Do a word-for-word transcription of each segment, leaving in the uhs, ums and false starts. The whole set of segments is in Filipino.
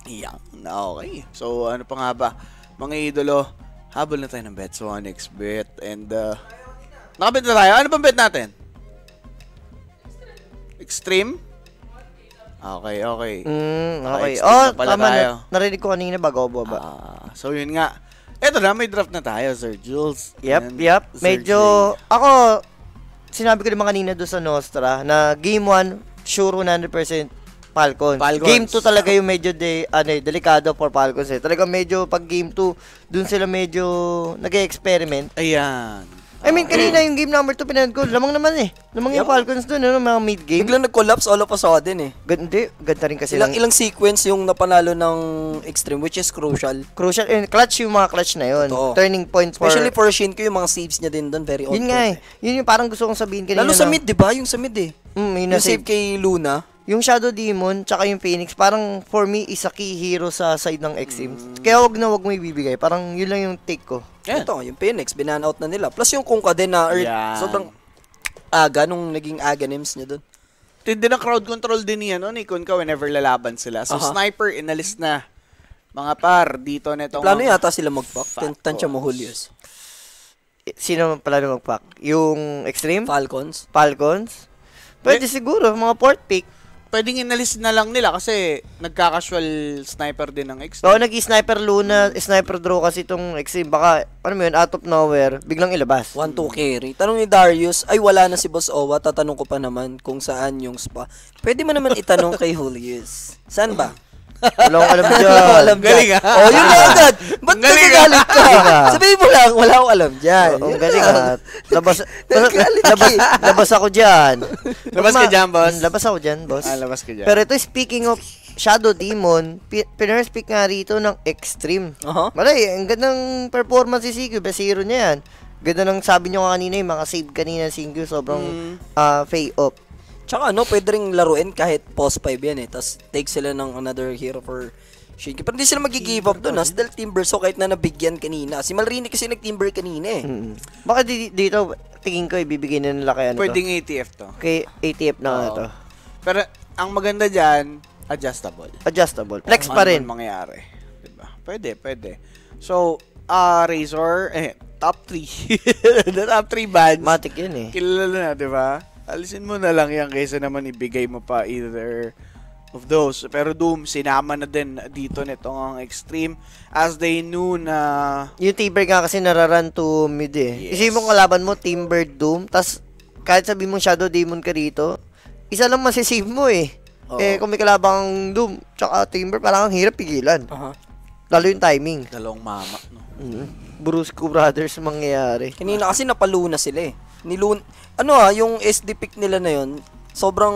Yan, okay. So, ano pa nga ba? Mga idolo, habol na tayo ng bet sa one x bet. And, uh, nakabet na tayo. Ano pang bet natin? Extreme? Okay, okay. Mm, okay. Okay, Oh, na pala tama tayo. na. Narinig ko kanina bago ako baba. Ah, so, yun nga. Eto na, may draft na tayo, Sir Jules. Yep, and yep. Sir Medyo, Jay. ako, sinabi ko naman kanina doon sa Nostra, na game one, sure one hundred percent Falcons. Falcons. Game two talaga yung medyo de, ano, eh, delikado for Falcons eh. Talaga medyo, pag game two, doon sila medyo nag-experiment. Ayan. I mean, kanina yung game number two, pinanood ko, lamang naman eh. Lamang yung Yep. Falcons doon, ano, mga mid-game. Biglang nag-collapse all of a sudden eh. Ganda, ganda rin kasi Ilang, lang. ilang sequence yung napanalo ng Extreme, which is crucial. Crucial, and clutch yung mga clutch na yun. Totoo. Turning point for... Especially for Shinko, yung mga saves niya din doon, very on Yun nga eh. point. Yun yung parang gusto kong sabihin kanina. Lalo sa na- mid, di ba? Yung sa mid eh. Mm, yun Yung na save kay Luna. Yung Shadow Demon, tsaka yung Phoenix, parang for me, is a key hero sa side ng Extreme. Mm. Kaya wag na wag mo ibibigay. Parang yun lang yung take ko. Yan. Ito, yung Phoenix, binan out na nila. Plus yung Kunkka din na earth, Yan. sobrang aga nung naging aga names niya doon. Tindi na crowd control din niya, no? Ni Kunkka whenever lalaban sila. So, Aha. sniper, inalis na. Mga par, dito na itong... Plano yata sila mag-pack. Falcons. Tansya mo Julius. Eh, Sino pala na mag-pack? Yung Extreme? Falcons. Falcons? Pwede siguro, mga fourth pick. Pwedeng inalis na lang nila kasi nagka-casual sniper din ng X. Oo, nag-sniper Luna, sniper draw kasi itong Extreme. Baka, ano mo yun, out of nowhere, biglang ilabas. one two carry. Tanong ni Darius, ay wala na si Boss Owa. Tatanong ko pa naman kung saan yung spa. Pwede mo naman itanong kay Julius. Saan ba? Wala akong alam dyan. Wala akong alam dyan. Galing, ah. Oh, yun na agad. Ba't Galing, ah. nagagalit ka? Galing, ah. Sabihin mo lang, wala akong alam dyan. Oo, Yun galing lang. ah. Labas, labas, labas ako dyan. Labas ka dyan, boss. Mm, Labas ako dyan, boss. Ah, labas ka dyan. Pero ito, speaking of Shadow Demon, pi- piners-speak nga rito ng Extreme. Aha. Malay, ang gandang performance si Sigyo, best hero niya yan. Ganda ng sabi nyo kanina, yung mga save kanina si Sigyo, sobrang Mm. ah, fay up. Tsaka ano, pwede ring laruin kahit post five yan eh. Tapos take sila ng another hero for Shinki. Pero hindi sila mag-give up doon ha. Dahil Timber, so kahit na nabigyan kanina. Si Malrini kasi nag-Timber kanina eh. Mm. Baka di- dito, tingin ko, ibibigay na nila kay ano Pwedeng to. A T F to. Kay A T F na nga Oo. to. Pero ang maganda dyan, adjustable. Adjustable. Flex Kung pa ano rin. man mangyari. Diba? Pwede, pwede. So, ah Razor, eh, top three. The top three bands. Matic yun eh. Kilala na, di ba? Alisin mo na lang yan kaysa naman ibigay mo pa either of those. Pero Doom, sinama na din dito nito ang Extreme as they knew na... Yung Timber nga kasi nararan to mid eh. Yes. Isipin mo kalaban mo, Timber, Doom, tas kahit sabi mong Shadow Demon ka rito, isa lang masisave mo eh. Oo. Eh, kung may kalabang Doom, tsaka Timber, parang ang hirap pigilan. Aha. Lalo yung timing. Dalawang mama, no? Mm. Brusco Brothers mangyayari. Kanina kasi napaluna sila eh. Nilun ano ah, yung S D pick nila na yun, sobrang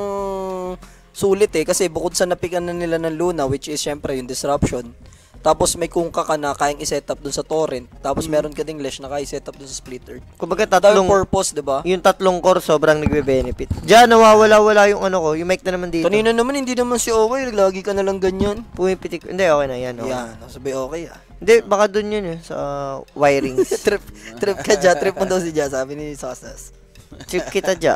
sulit eh. Kasi bukod sa napikan na nila ng Luna, which is syempre yung disruption. Tapos may Kunkka ka na kayang i-set up dun sa torrent. Tapos meron ka ding Lesh na kaya i-set up dun sa splitter. Kumbaga Tatlong tatlong, purpose, di ba? yung tatlong core sobrang nagbe-benefit. Diyan, nawawala-wala yung ano ko, yung mic na naman dito. Kanina naman, hindi naman si Owe, lagi ka na lang ganyan. Pumipitik. Hindi, okay na yan. Okay. Yan, sabi okay ah. Hindi, baka dun yun eh, sa wirings. trip, trip ka dyan, trip mo daw si Jia, sabi ni Sosas. Chip kita dyan.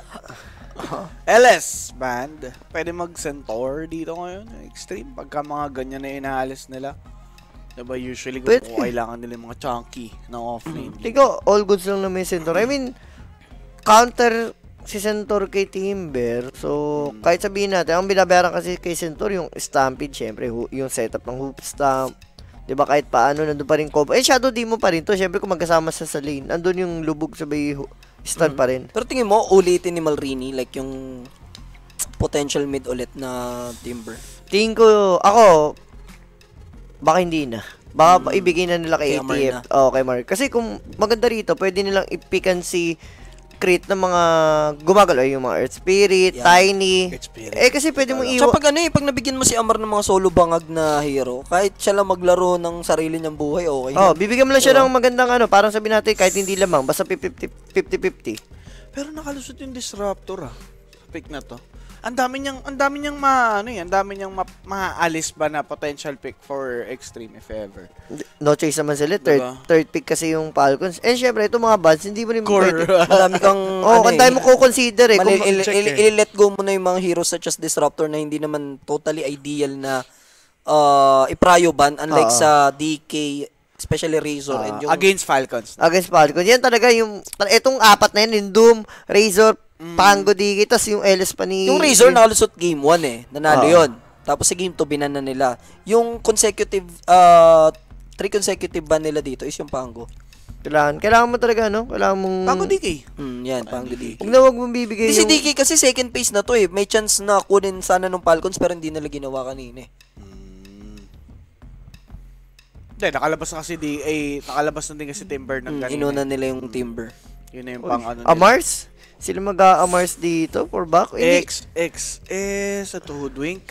L S band, pwede mag-centaur dito ngayon, Extreme, pagka mga ganyan na inaalis nila. Diba usually kung Pwede. kailangan nila yung mga chunky na offlane. Ikaw, all goods lang na may Centaur. I mean, counter si Centaur kay Timber. So, kahit sabihin natin, ang binabayaran kasi kay Centaur, yung Stampede, syempre, hu- yung setup ng hoop stamp. Diba, kahit paano, nandun pa rin combo. Eh, Shadow Demon pa rin to. Syempre, kung magkasama sa sa lane, nandun yung lubog sabay hu- stun pa rin. Pero tingin mo, ulitin ni Malrini, like yung potential mid ulit na Timber. Tingin ko, ako, baka hindi na. Baka hmm. ibigay na nila kay Kay A T Amar F. na. Oo, kay Mark. Kasi kung maganda rito, pwede nilang ipikan si Crit ng mga gumagalaw, yung mga Earth Spirit, Yeah. Tiny. Earth Spirit. Eh, kasi pwede mo Tsaka iwa. pag ano eh, pag nabigyan mo si Amar ng mga solo bangag na hero, kahit siya lang maglaro ng sarili niyang buhay, okay. Oh, yan. bibigyan mo lang siya Diba? ng magandang ano, parang sabi natin kahit hindi lamang, basta fifty fifty. Pero nakalusot yung Disruptor ah. Sa pick na to. Ang dami niyang, ang dami niyang ma, ano yan, ang dami niyang ma, maalis ba na potential pick for Extreme if ever. No choice naman sila. Third, Diba? third pick kasi yung Falcons. Eh, syempre, itong mga buds, hindi mo rin Core. pwede. Marami kang Oo, oh, ano kung tayo mo ko-consider eh. Mali, Kung, il- check il- eh. il- let go mo na yung mga heroes such as Disruptor na hindi naman totally ideal na uh, i-prio ban unlike Oo. sa D K, especially Razor and Ah, yung against Falcons. Against Falcons. Yan talaga yung, itong apat na yan, yung Doom, Razor, Pango, D K, tas yung L S pa ni... yung Razor nakalusot game one eh. Nanalo Oo. yun. Tapos sa game two, binan na nila. Yung consecutive, uh, three consecutive ban nila dito is yung Pango. Kailangan, kailangan mo talaga, no? Kailangan mong... Pango D K. Hmm, yan, Pango D K. Huwag na huwag mong bibigay Di si yung... D K kasi second phase na to eh. May chance na kunin sana nung Falcons pero hindi nila ginawa kanina eh. Hindi, nakalabas na kasi di, eh, nakalabas na din kasi Timber ng Hmm, ganun. inuna nila yung Timber. Yun na yung pang ano nila. Amars? Sila mag-a-Amars dito for back? Hindi. X, X, S, at Hoodwink.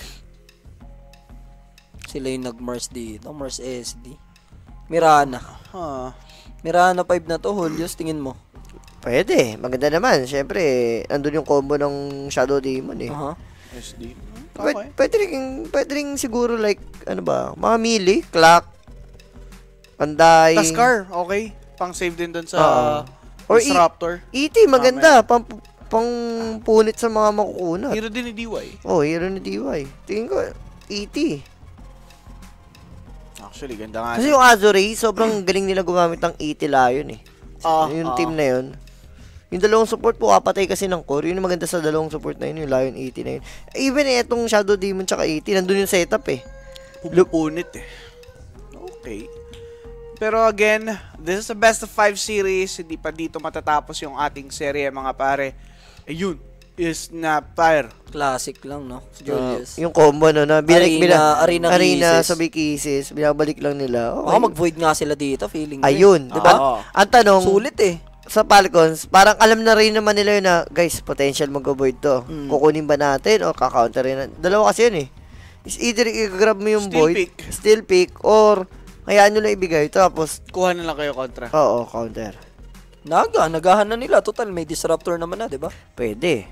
Sila yung nag-Mars dito. Mars S D. Mirana. Huh. Mirana five na to, Julius, tingin mo. Pwede. Maganda naman. Siyempre, andun yung combo ng Shadow Demon eh. Aha. S D. Hmm, Pwede, Okay. pwede, rin, pwede rin siguro like, ano ba, mga melee, clock, panday. Taskar, okay. Pang save din doon sa Oo. Or Disruptor. E T, maganda. Pang, pang punit sa mga makukunat. Hero din ni D Y. Oh, hero ni D Y. Tingin ko, E T. Actually, ganda nga. Kasi yung Azure, sobrang galing nila gumamit ng E T Lion eh. Ah, yung ah. team na yun. Yung dalawang support po, kapatay kasi ng core. Yun yung maganda sa dalawang support na yun, yung Lion E T na yun. Even eh, itong Shadow Demon tsaka E T, nandun yung setup eh. Pupunit eh. Okay. Pero again, this is the best of five series. Hindi pa dito matatapos yung ating serye, mga pare. Ayun, is Snapfire. Classic lang, no? Julius. Uh, yung combo no, na binalik, Arena- bila, Arena arena Kisses. sa Big Kisses, binabalik lang nila. Okay. Baka mag-void nga sila dito, feeling ko. Ayun, di ba? Oo. Ang tanong, Sulit eh. sa Falcons, parang alam na rin naman nila yun na, guys, potential mag-avoid to. Mm. Kukunin ba natin o kaka-counter na? Dalawa kasi yun eh. Is either i-grab mo yung Steal void, pick. steal pick, or hayaan nyo lang ibigay. Tapos, Kuha na lang kayo kontra. oo, counter. Naga, nagahan na nila. Total, may disruptor naman na, di ba? Pwede.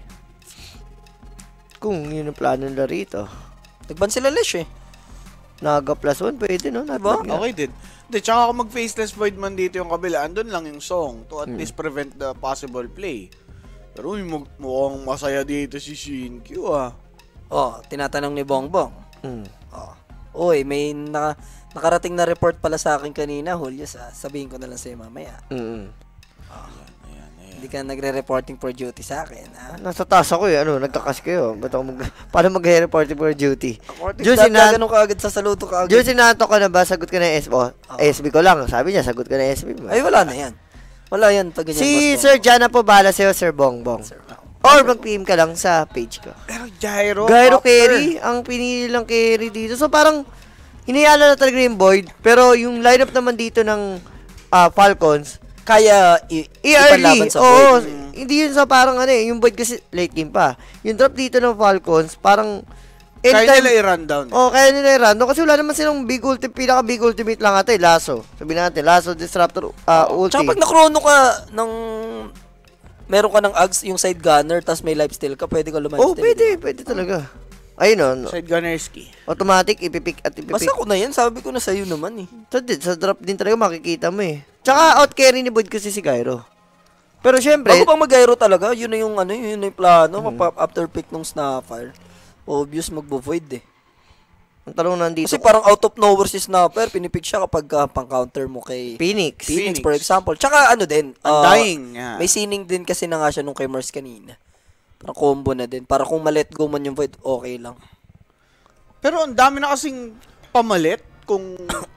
Kung yun ang plano nila rito. Nagban sila Lesh eh. Naga plus one, pwede no? Not Diba? bad nga. Okay din. Hindi, tsaka kung mag-faceless void man dito yung kabila, andun lang yung song to at Hmm. least prevent the possible play. Pero uy, mag- mukhang masaya dito si Shinkyu ah. Oh, tinatanong ni Bongbong. Mm. Oh. Uy, may naka, nakarating na report pala sa akin kanina, Julius. Ah. Sabihin ko na lang sa'yo mamaya. Mm. Hindi ka nagre-reporting for duty sa akin, ha? Nasa taas ako eh. Ano, nagkakas kayo. Ba't ako mag... Paano mag-reporting for duty? Reporting Diyos, stat sina- ka ganun ka agad sa saludo ka agad. Diyos, sinato ka na ba? Sagot ka na S B. Oh, S B ko lang. Sabi niya, sagot ka na S B mo. Ay, wala na yan. Wala yan. Pag ganyan, Si boss Sir Jana po bala sa'yo, Sir Bongbong. Or mag-P M ka lang sa page ko. Pero Gyro, Gyro after. carry, ang pinili lang carry dito. So parang, hinayala na talaga yung Void. Pero yung lineup naman dito ng ah, Falcons, Kaya i- i-early. ipanlaban sa Oo, Void. hindi yun sa parang ano eh. Yung Void kasi late game pa. Yung drop dito ng Falcons, parang, Kaya anytime- nila i-run down. Oh, kaya nila i-run. Kasi wala naman silang big ultimate, pinaka big ultimate lang ata eh. Lasso. Sabihin natin, Lasso, Disruptor, uh, ulti. Tsaka pag nakrono ka ng... Meron ka ng Ags, yung side gunner, tapos may lifesteal ka, pwede ka lumayan. Oh, pwede, pwede talaga. Ayun o, no, Side Gunnerski. automatic, ipipick at ipipick. Basta ko na yan, sabi ko na sa'yo naman eh. Sa, sa drop din talaga makikita mo eh. Tsaka out carry ni Void kasi si Gyro. Pero syempre, Bago pang mag-gyro talaga, yun na yung ano, yun na yung plano, Hmm. mapa- after pick nung Snapfire. Obvious magbo-void eh. ang tanong nandito, Kasi parang out of nowhere si Snapper, pinipick siya kapag uh, pang-counter mo kay Phoenix. Phoenix, Phoenix. for example. Tsaka ano din, uh, Undying. Yeah. may sining din kasi na nga siya nung kay Mars kanina. Parang combo na din. Para kung ma-let go man yung void, okay lang. Pero ang dami na kasing pamalit kung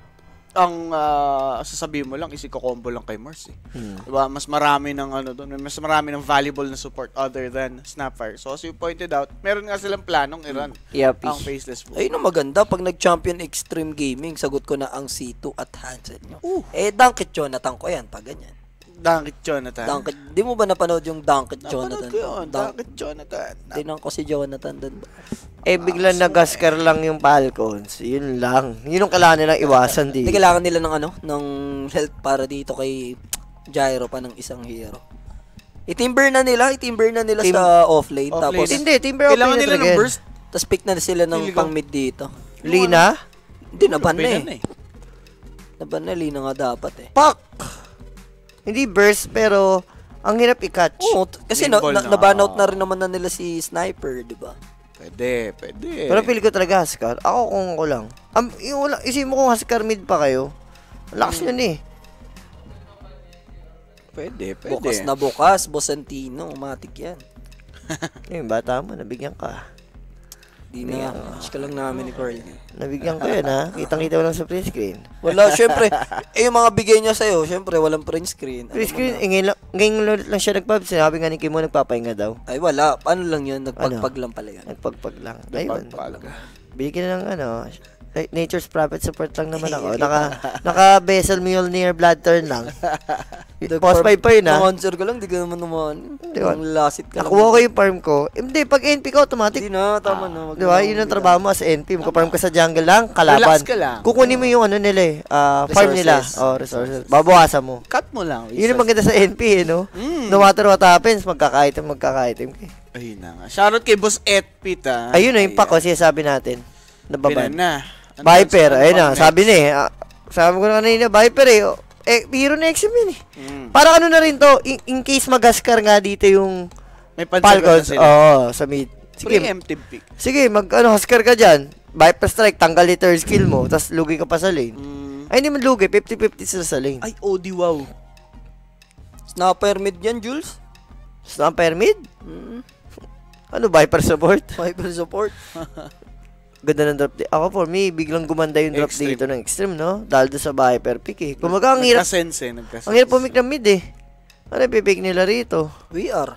ang ah, sasabihin mo lang is iko-combo lang kay Mars eh. Hmm. Diba? Mas marami ng ano doon, mas marami ng valuable na support other than Snapfire. So as you pointed out, meron nga silang planong i-run Yep. ang faceless void. Ayun ang maganda. Pag nag-champion extreme gaming, sagot ko na ang C two at Hansen nyo. Uh. Eh, Dunkit Jonathan ko yan, pag ganyan. Dunkit Jonathan. Dunkit, di mo ba napanood yung Dunkit Jonathan? Napanood ko yun. Dunk- Dunkit Jonathan. Tinan ko si Jonathan doon. Eh, biglang nagaskar lang yung Falcons. Yun lang. Yun ang kailangan nilang iwasan Hindi dito. kailangan nila ng ano, ng health para dito kay Gyro pa ng isang hero. I-timber na nila, i-timber na nila Tim- sa offlane. Offlane. Tapos, Hindi, Timber open Kailangan na nila talaga ng yan. burst. tapos pick na sila ng Pili ko. pang mid dito. Lina? Hindi, naban na Binan eh. na eh. Naban na, Lina nga dapat eh. Pak! Hindi burst, pero ang hirap i-catch. Oo, t- kasi Main na, ball na, na. naban out na rin naman na nila si Sniper, di ba? Pwede, pwede. Pero pili ko talaga Huskar. Ako kung ako lang. Um, yung, wala- isipin mo kung Huskar mid pa kayo. Ang lakas yun eh. Pwede, pwede. Bukas na bukas, Bosantino, matik yan. Yung bata mo, nabigyan ka. Di na, match ka lang namin ni Carl. Nabigyan ko yan ha. Kitang-kita mo lang sa print screen. Wala, syempre, eh yung mga bigay niya sa'yo, syempre, walang print screen. Print screen, eh, ngayon, lang, ngayon lang, lang siya nagpab. Sinabi nga ni Kimo, nagpapahinga daw. Ay, wala. Paano lang yun? Nagpagpag lang pala yun. Nagpagpag lang. Ayun. Pagpag. Bigyan na ng ano, Nature's Prophet support lang naman ako. Naka, naka Vessel Mjolnir blood turn lang. Post five pa yun ha. Nang-answer ka lang, di ka naman naman. Di ba? Ang lasit ka lang. Nakuha ko yung farm ko. Eh, Hindi, pag N P ka automatic. Hindi na, tama na. wag Di ba? na, Yun ang wag trabaho mo as N P. Magka-farm ka sa jungle lang, kalaban. Relax ka lang. Kukunin mo yung ano nila eh. ah, farm nila. Resources. Oh, resources. Babawasan mo. Cut mo lang. Yun ang maganda sa N P eh, no? Mm. No matter what happens, magkaka-item, magkaka-item ka eh. Ayun na nga. Shoutout kay Boss Edpit, ah. Ayun na, yung pack ko, sinasabi natin. Nababan. Pinan na. Viper, Ano ayun pang na, next? sabi na eh. ah, sabi ko na kanina, Viper eh. oh, Eh, hero na X M yun eh. Mm. Parang ano na rin to, in, in case mag-Huskar nga dito yung May pansagot na Falcons. sila. Oo, sa mid. Sige, Preemptive pick. sige, mag ano, Huskar ka dyan. Viper strike, tanggal yung third skill mo, tapos lugi ka pa sa lane. Mm. Ay, hindi man lugi, fifty fifty sila sa lane. Ay, O D, wow. Sniper mid yan, Jules. Sniper mid? Mm. Ano, Viper support? Viper support. Ganda ng drop dito. Ako for me, biglang gumanda yung drop Extreme. dito ng extreme, no? Dahil doon sa Viper pick eh. Kumaga, ang hirap, Nagkasense eh. Nagkasense. ang hirap pumick ng mid eh. Ano yung pipick nila rito? We are.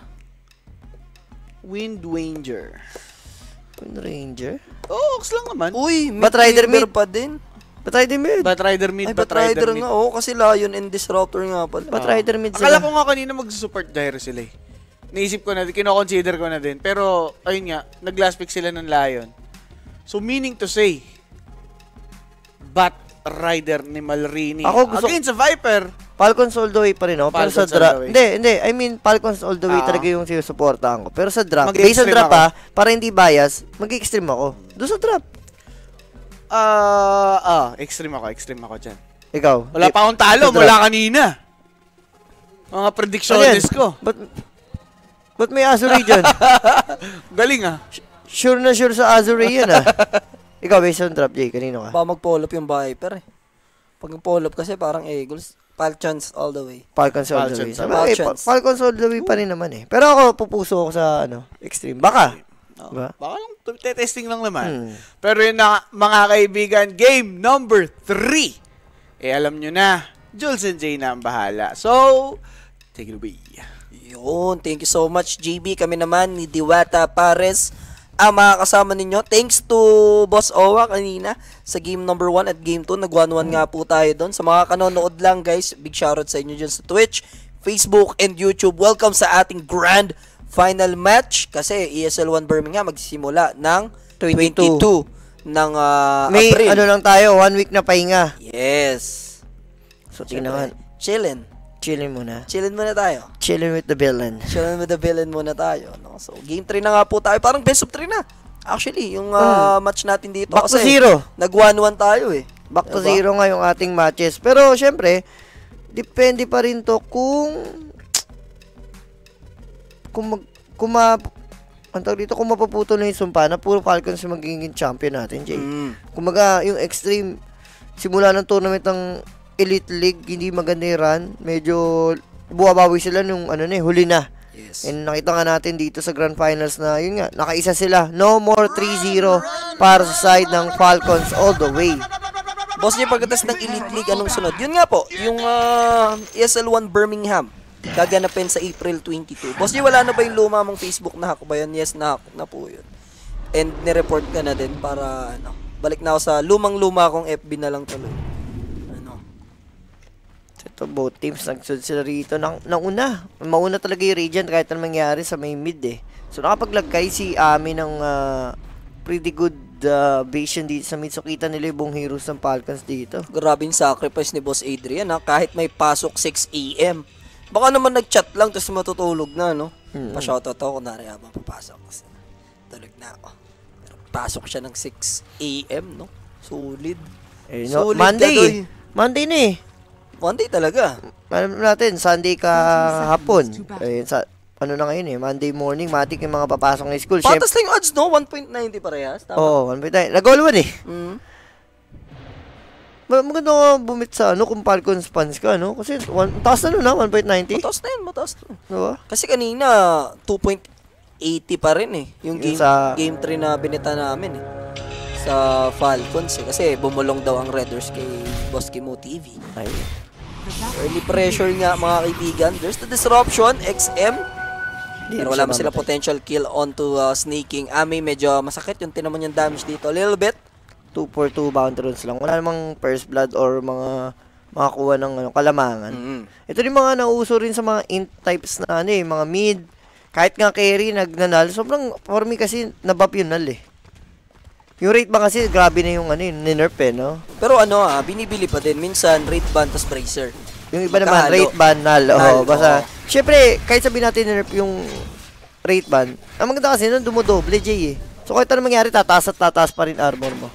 Wind Wanger. Wind Ranger? Oh, Ox lang naman. Uy, Bat Rider member mid. pa din. Ba't Rider mid? Bat Rider mid, Ay, Bat Bat Rider mid. nga. Oo, kasi Lion and Disruptor nga pala. Ba't Ah. Rider mid Akala sila? ko nga kanina mag-support gyro sila eh. Naisip ko na, kino-consider ko na din. Pero, ayun nga, nag-last pick sila ng Lion. So, meaning to say, Bat Rider ni Malrini Ako gusto- against sa Viper. Falcons all the way pa rin ako. Pero sa Falcons all draft, the way. hindi, hindi. I mean, Falcons all the way Ah. talaga yung sinusuportahan ko. Pero sa draft, Mag-extreme based on draft ako. ha, para hindi bias, mag-extreme ako. Doon sa draft. Ah, ah, extreme ako, extreme ako dyan. Ikaw. Wala di- pa akong talo sa draft. mula kanina. Mga Ano yan? predictions ko. Ba't, ba't may Azure dyan? Galing ah. Sure na sure sa Azure yan ah. Ikaw, based on draft, Jay, kanino ka? Ba mag-pull up yung Viper eh. Pag pull up kasi parang Eagles. Falcons all the way. Falcons all the way. Falcons, Sabi, eh, Falcons. Fa- Falcons all the way pa rin naman eh. Pero ako, pupuso ako sa, ano, extreme. Baka. Oh, Diba? baka yung t- testing lang naman. Hmm. Pero yun na, mga kaibigan, game number three. Eh, alam nyo na, Jules and Jay na ang bahala. So, take it away. Yun, thank you so much J B. Kami naman ni Diwata Pares ang mga kasama ninyo. Thanks to Boss Owa kanina sa game number one at game two. Nag one one nga po tayo doon. Sa mga kanonood lang guys, big shoutout sa inyo dyan sa Twitch, Facebook, and YouTube. Welcome sa ating grand final match kasi E S L one Birmingham magsisimula ng twenty-two. twenty-two ng uh, May, April. ano lang tayo, one week na pahinga. Yes. So, tingnan. Chillin. Chillin muna. Chillin muna tayo. Chillin with the villain. Chillin with the villain muna tayo. No? So, game three na nga po tayo. Parang best of three na. Actually, yung uh, match natin dito. Back to kasi zero. Nag one one tayo eh. Back to Diba? zero nga yung ating matches. Pero, syempre, depende pa rin to kung kung mag, kung ma, ang tawag dito, kung mapuputol na yung sumpa na puro Falcons yung magiging champion natin, Jay. Mm. Kumaga, yung extreme, simula ng tournament ng Elite League, hindi maganda yung run. Medyo buwabawi sila nung ano na eh, huli na. Yes. And nakita nga natin dito sa Grand Finals na, yun nga, nakaisa sila. No more three zero para sa side ng Falcons all the way. Boss niya pagkatas ng Elite League, anong sunod? Yun nga po, yung uh, E S L one Birmingham. Gaganapin sa April twenty-two. Boss niya, wala na ba yung luma mong Facebook na hack ba yun? Yes, na hack na po yun. And nireport ka na din para, ano, balik na ako sa lumang-luma kong F B na lang tuloy. Ano? Ito, both teams, nagsud sila rito ng, ng una. Mauna talaga yung Radiant kahit anong mangyari sa may mid eh. So, nakapaglagkay si Ami ng uh, pretty good uh, vision dito sa mid. So, kita nila yung buong heroes ng Falcons dito. Grabing sacrifice ni Boss Adrian ha, kahit may pasok six A M. Baka naman nag-chat lang tapos matutulog na, no? Hmm. Pa-shoutout ako, kunwari habang papasok. Kasi tulog na ako. Pero pasok siya ng six A M, no? Solid. Eh, no, Solid Monday ka, Doy. eh. Monday na eh. Monday talaga. Alam natin, Sunday ka hapon. Eh, sa, ano na ngayon eh, Monday morning, matik yung mga papasok ng school. Patas lang yung odds, no? one point nine zero parehas. Tama. Oo, oh, one point nine. Nag-all one eh. Mm. Ma- maganda nga bumit sa ano, kung Falcons fans ka, no? Kasi, one, taas na nun na, one point nine zero. Mataas na yun, mataas na. Diba? Kasi kanina, two point eight zero pa rin eh. Yung Yung game, sa- game three na binita namin eh. Sa Falcons eh. Kasi bumulong daw ang Raiders kay Boss Kimo T V. Ay. Early pressure nga mga kaibigan. There's the disruption, X M. Di Pero siya wala pa sila mamatay. potential kill onto uh, sneaking. Ami medyo masakit yung tinaman yung damage dito. A little bit. two for two bounty runs lang. Wala namang first blood or mga makakuha ng ano, kalamangan. Mm-hmm. Ito rin mga nauso rin sa mga int types na ano eh, mga mid. Kahit nga carry, nagnanal. Sobrang, for me kasi, nabap yun nal eh. Yung rate ba kasi, grabe na yung ano yun, ninerf eh, no? Pero ano ah, binibili pa din. Minsan, rate ban tas bracer. Yung iba naman, Magkahalo. rate ban, null. Oo, Null, basta, oo. syempre, kahit sabihin natin ninerf yung rate ban, ang maganda kasi nun, dumodoble, Jay eh. So, kahit ano mangyari, tataas at tataas pa rin armor mo.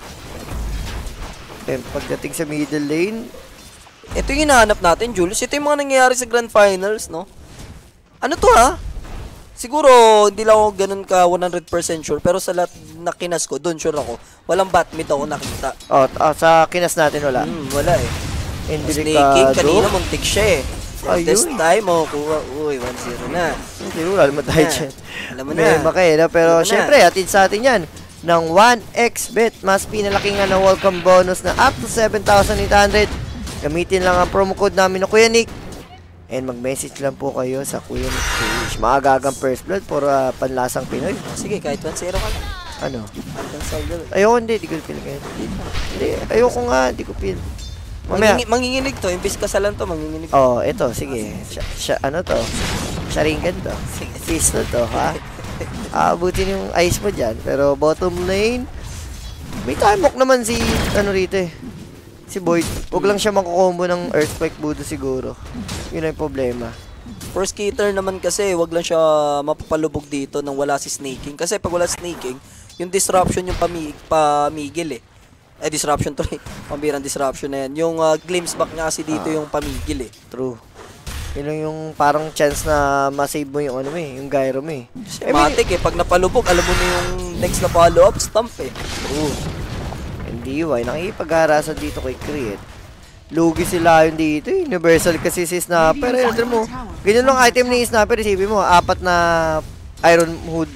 Then, pagdating sa middle lane, Ito yung hinahanap natin, Julius. Ito yung mga nangyayari sa Grand Finals, no? Ano to, ha? Siguro, hindi lang ako ganun ka one hundred percent sure. Pero sa lahat na kinas ko, dun sure ako. Walang batmid ako nakita. oh, t- ah, sa kinas natin wala. Hmm, wala eh. And Snaking, kanina muntik siya eh. Ayun. This time, oh, kuha. Uy, one zero na. Hindi, wala naman tayo Yeah. dyan. Alam mo May na. makay na. Pero Alam mo na. syempre, atid sa atin yan ng one x bet. Mas pinalaki nga na welcome bonus na up to seven thousand eight hundred. Gamitin lang ang promo code namin na Kuya Nick. And mag-message lang po kayo sa Kuya Nick page. Maagagang first blood for uh, panlasang Pinoy. Sige, kahit one zero ka lang. Ano? Cancel na. Ayoko hindi, di ko pil ngayon. Hindi, ayoko nga, di ko pil. Mamaya. Mangingi- manginginig to. Imbis kasalan to, manginginig. Oh, ito, sige. Siya, siya, ano to? Sharingan to. Pistol to, ha? Aabutin yung ice mo dyan. Pero bottom lane, may timok naman si, ano rito eh. Si Boyd. Huwag lang siya makukombo ng Earthquake Budo siguro. Yun ang problema. First skater naman kasi, wag lang siya mapapalubog dito nang wala si snaking. Kasi pag wala snaking, yung disruption yung pami pamigil eh. Eh, disruption to eh. Pambirang disruption na yan. Yung uh, glimpse back nga kasi dito Ah. yung pamigil eh. True. Yun lang yung parang chance na masave mo yung ano mo eh, yung gyro mo eh. I mean, Matik eh. Pag napalubog, alam mo na yung next na follow-up, stump eh. True. Hindi, why? Nakikipag-harasan dito kay Creed. Lugi sila yun dito. eh. Universal kasi si Snapper. Eh, alam mo, ganyan lang item ni Snapper. Isipin mo, apat na Iron Hood.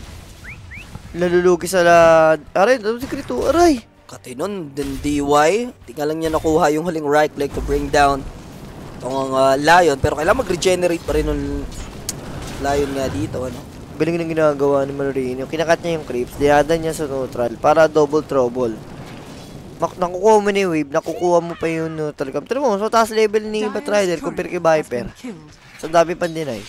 Nalulugi sa la... Aray, ano si Creed? oh, Aray! Katinon, then D Y. Di nga lang niya nakuha yung huling right leg to bring down itong uh, Lion. Pero kailangan mag-regenerate pa rin ng Lion nga dito. Ano? Galing ng ginagawa ni Malorino. Kinakat niya yung creeps. Diyadan niya sa neutral para double trouble. Mak nakukuha mo na yung wave, nakukuha mo pa yung neutral cam. Tara mo, so taas level ni Batrider compare kay Viper. So dami pang deny.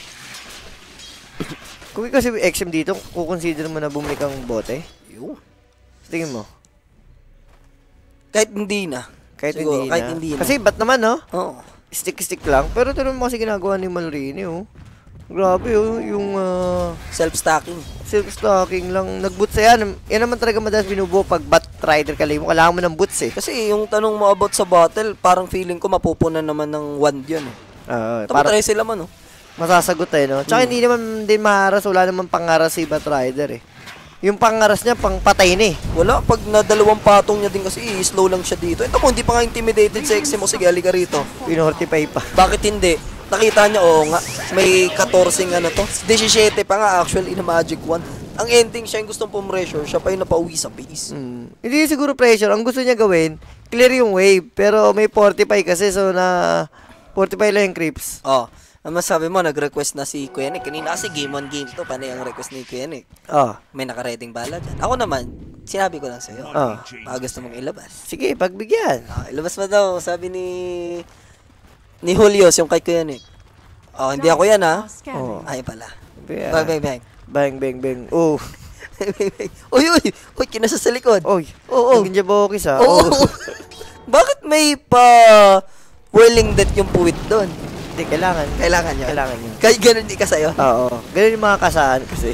Kung ikaw si X M dito, kukonsider mo na bumalik ang bote? Yun. Sa tingin mo? Kahit hindi na. Kahit Siguro, hindi kahit na. hindi na. Kasi bat naman, no? Oo. Stick-stick lang. Pero ito naman kasi ginagawa ni Malorino, oh. Grabe, oh. Yung uh, Self-stacking. self-stocking lang. Nag-boots yan. Yan naman talaga madalas binubuo pag Batrider ka mo. Kailangan mo ng boots, eh. Kasi yung tanong mo about sa battle, parang feeling ko mapupunan naman ng wand yun eh. Uh, Tama tayo sila man, oh. masasagot eh, no? Tsaka Hmm. hindi naman din maharas, wala naman pangaras si Batrider eh. Yung pangaras niya, pang patay na eh. Wala, pag nadalawang patong niya din kasi, eh, slow lang siya dito. Ito mo, hindi pa nga intimidated sa X M o. Sige, halika rito. Pinortify pa. Bakit hindi? Nakita niya, oo nga, may fourteen ano to. seventeen pa nga actually na Magic one. Ang ending, siya yung gustong pumressure, siya pa yung napauwi sa base. Mm. Hindi siguro pressure. Ang gusto niya gawin, clear yung wave. Pero may fortify kasi, so na fortify lang yung creeps. Oh, ang masabi mo, nag-request na si Kuya Nick. Kanina kasi game one, game two, panay ang request ni Kuya Nick. Oh, May nakareding bala dyan. Ako naman, sinabi ko lang sa'yo. oh. Baka gusto mong ilabas. Sige, pagbigyan. Ah, ilabas mo daw, sabi ni ni Julius, yung kay Kuya Nick. Oh, hindi ako yan ha. Oh. Ay pala. Yeah. Bang, bang, bang. Bang, bang, bang. Oh. uy, uy, uy, kinasa sa likod. Oy. Oo. Naging jabokis ha. Oo. Oh. Bakit may pa whirling death yung puwit doon? Hindi, kailangan. Kailangan yun. Kailangan yun. Kahit ganun di ka sa'yo. Oo. Ganun yung mga kasahan kasi.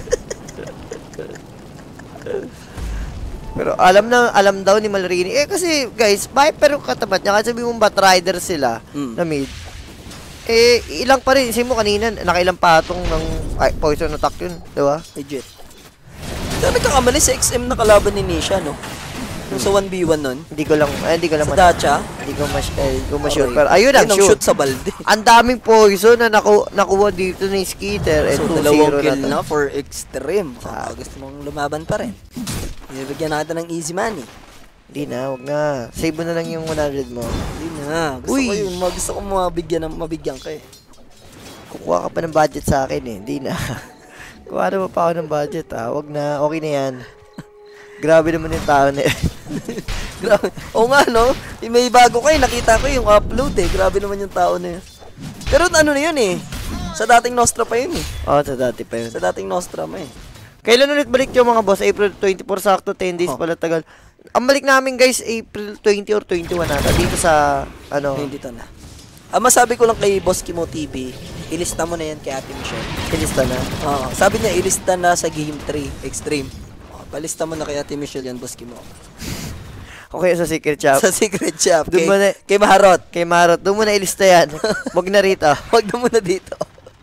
Pero alam na, alam daw ni Malrini. Eh kasi guys, Viper yung katapat niya. Kasi sabi mong Batrider sila Mm. na mid. Eh, ilang pa rin. Isipin mo kanina, nakailang patong ng ay, poison attack yun. Diba? Legit. Kaya nagkakamali sa X M na kalaban ni Nisha, no? Yung sa one v one nun. Hindi ko lang, ay, hindi ko lang Sa mas- Dacha. Hindi ko mas, eh, hindi ko mas sure. Okay. Pero ayun ang Yun ang shoot. shoot sa balde. Ang daming poison na naku nakuha dito ni Skeeter. Eh, So, two dalawang zero kill na. na to. for Extreme. Ah, gusto mong lumaban pa rin. Ibigyan natin ng easy money. Hindi na, wag na. Save mo na lang yung one hundred mo. Hindi na. Gusto Uy. ko yun. ma- Gusto ko mabigyan, ng, mabigyan ka eh. Kukuha ka pa ng budget sa akin eh. Hindi na. Kuha na pa ako ng budget ha. Wag na, okay na yan. Grabe naman yung tao na yan. Grabe. Oo nga, no? May bago kayo. Nakita ko yung upload eh. Grabe naman yung tao na yun. Pero ano na yun eh. Sa dating Nostra pa yun eh. Oo, sa dati pa yun. Sa dating Nostra mo eh. Kailan ulit balik yung mga boss? April twenty-four, sakto, ten days Oh. pala tagal. Ang balik namin guys, April twenty or twenty-one ata. Dito sa, ano, Hindi dito na. Ang masabi ko lang kay Boss Kimo T V, ilista mo na yan kay Ate Michelle. ilista na. Oo. Sabi niya, ilista na sa Game three, Extreme. Oh, palista mo na kay Ate Michelle yan, Boss Kimo. Okay, sa secret shop. Sa Secret Shop, Doon kay, mo na- kay Maharot. Kay Marot, doon mo na ilista yan. Wag na rito. Huwag na muna dito.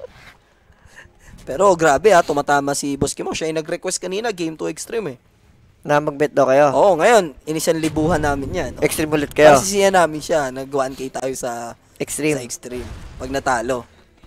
Pero grabe ha, tumatama si Boss Kimo. Siya yung nag-request kanina, Game two Extreme eh. Na mag-bet daw kayo. Oo, ngayon, inisan libuhan namin yan. Extreme ulit kayo. Pasisiyan namin siya, nag one K tayo sa, Extreme. sa Extreme. Pag natalo.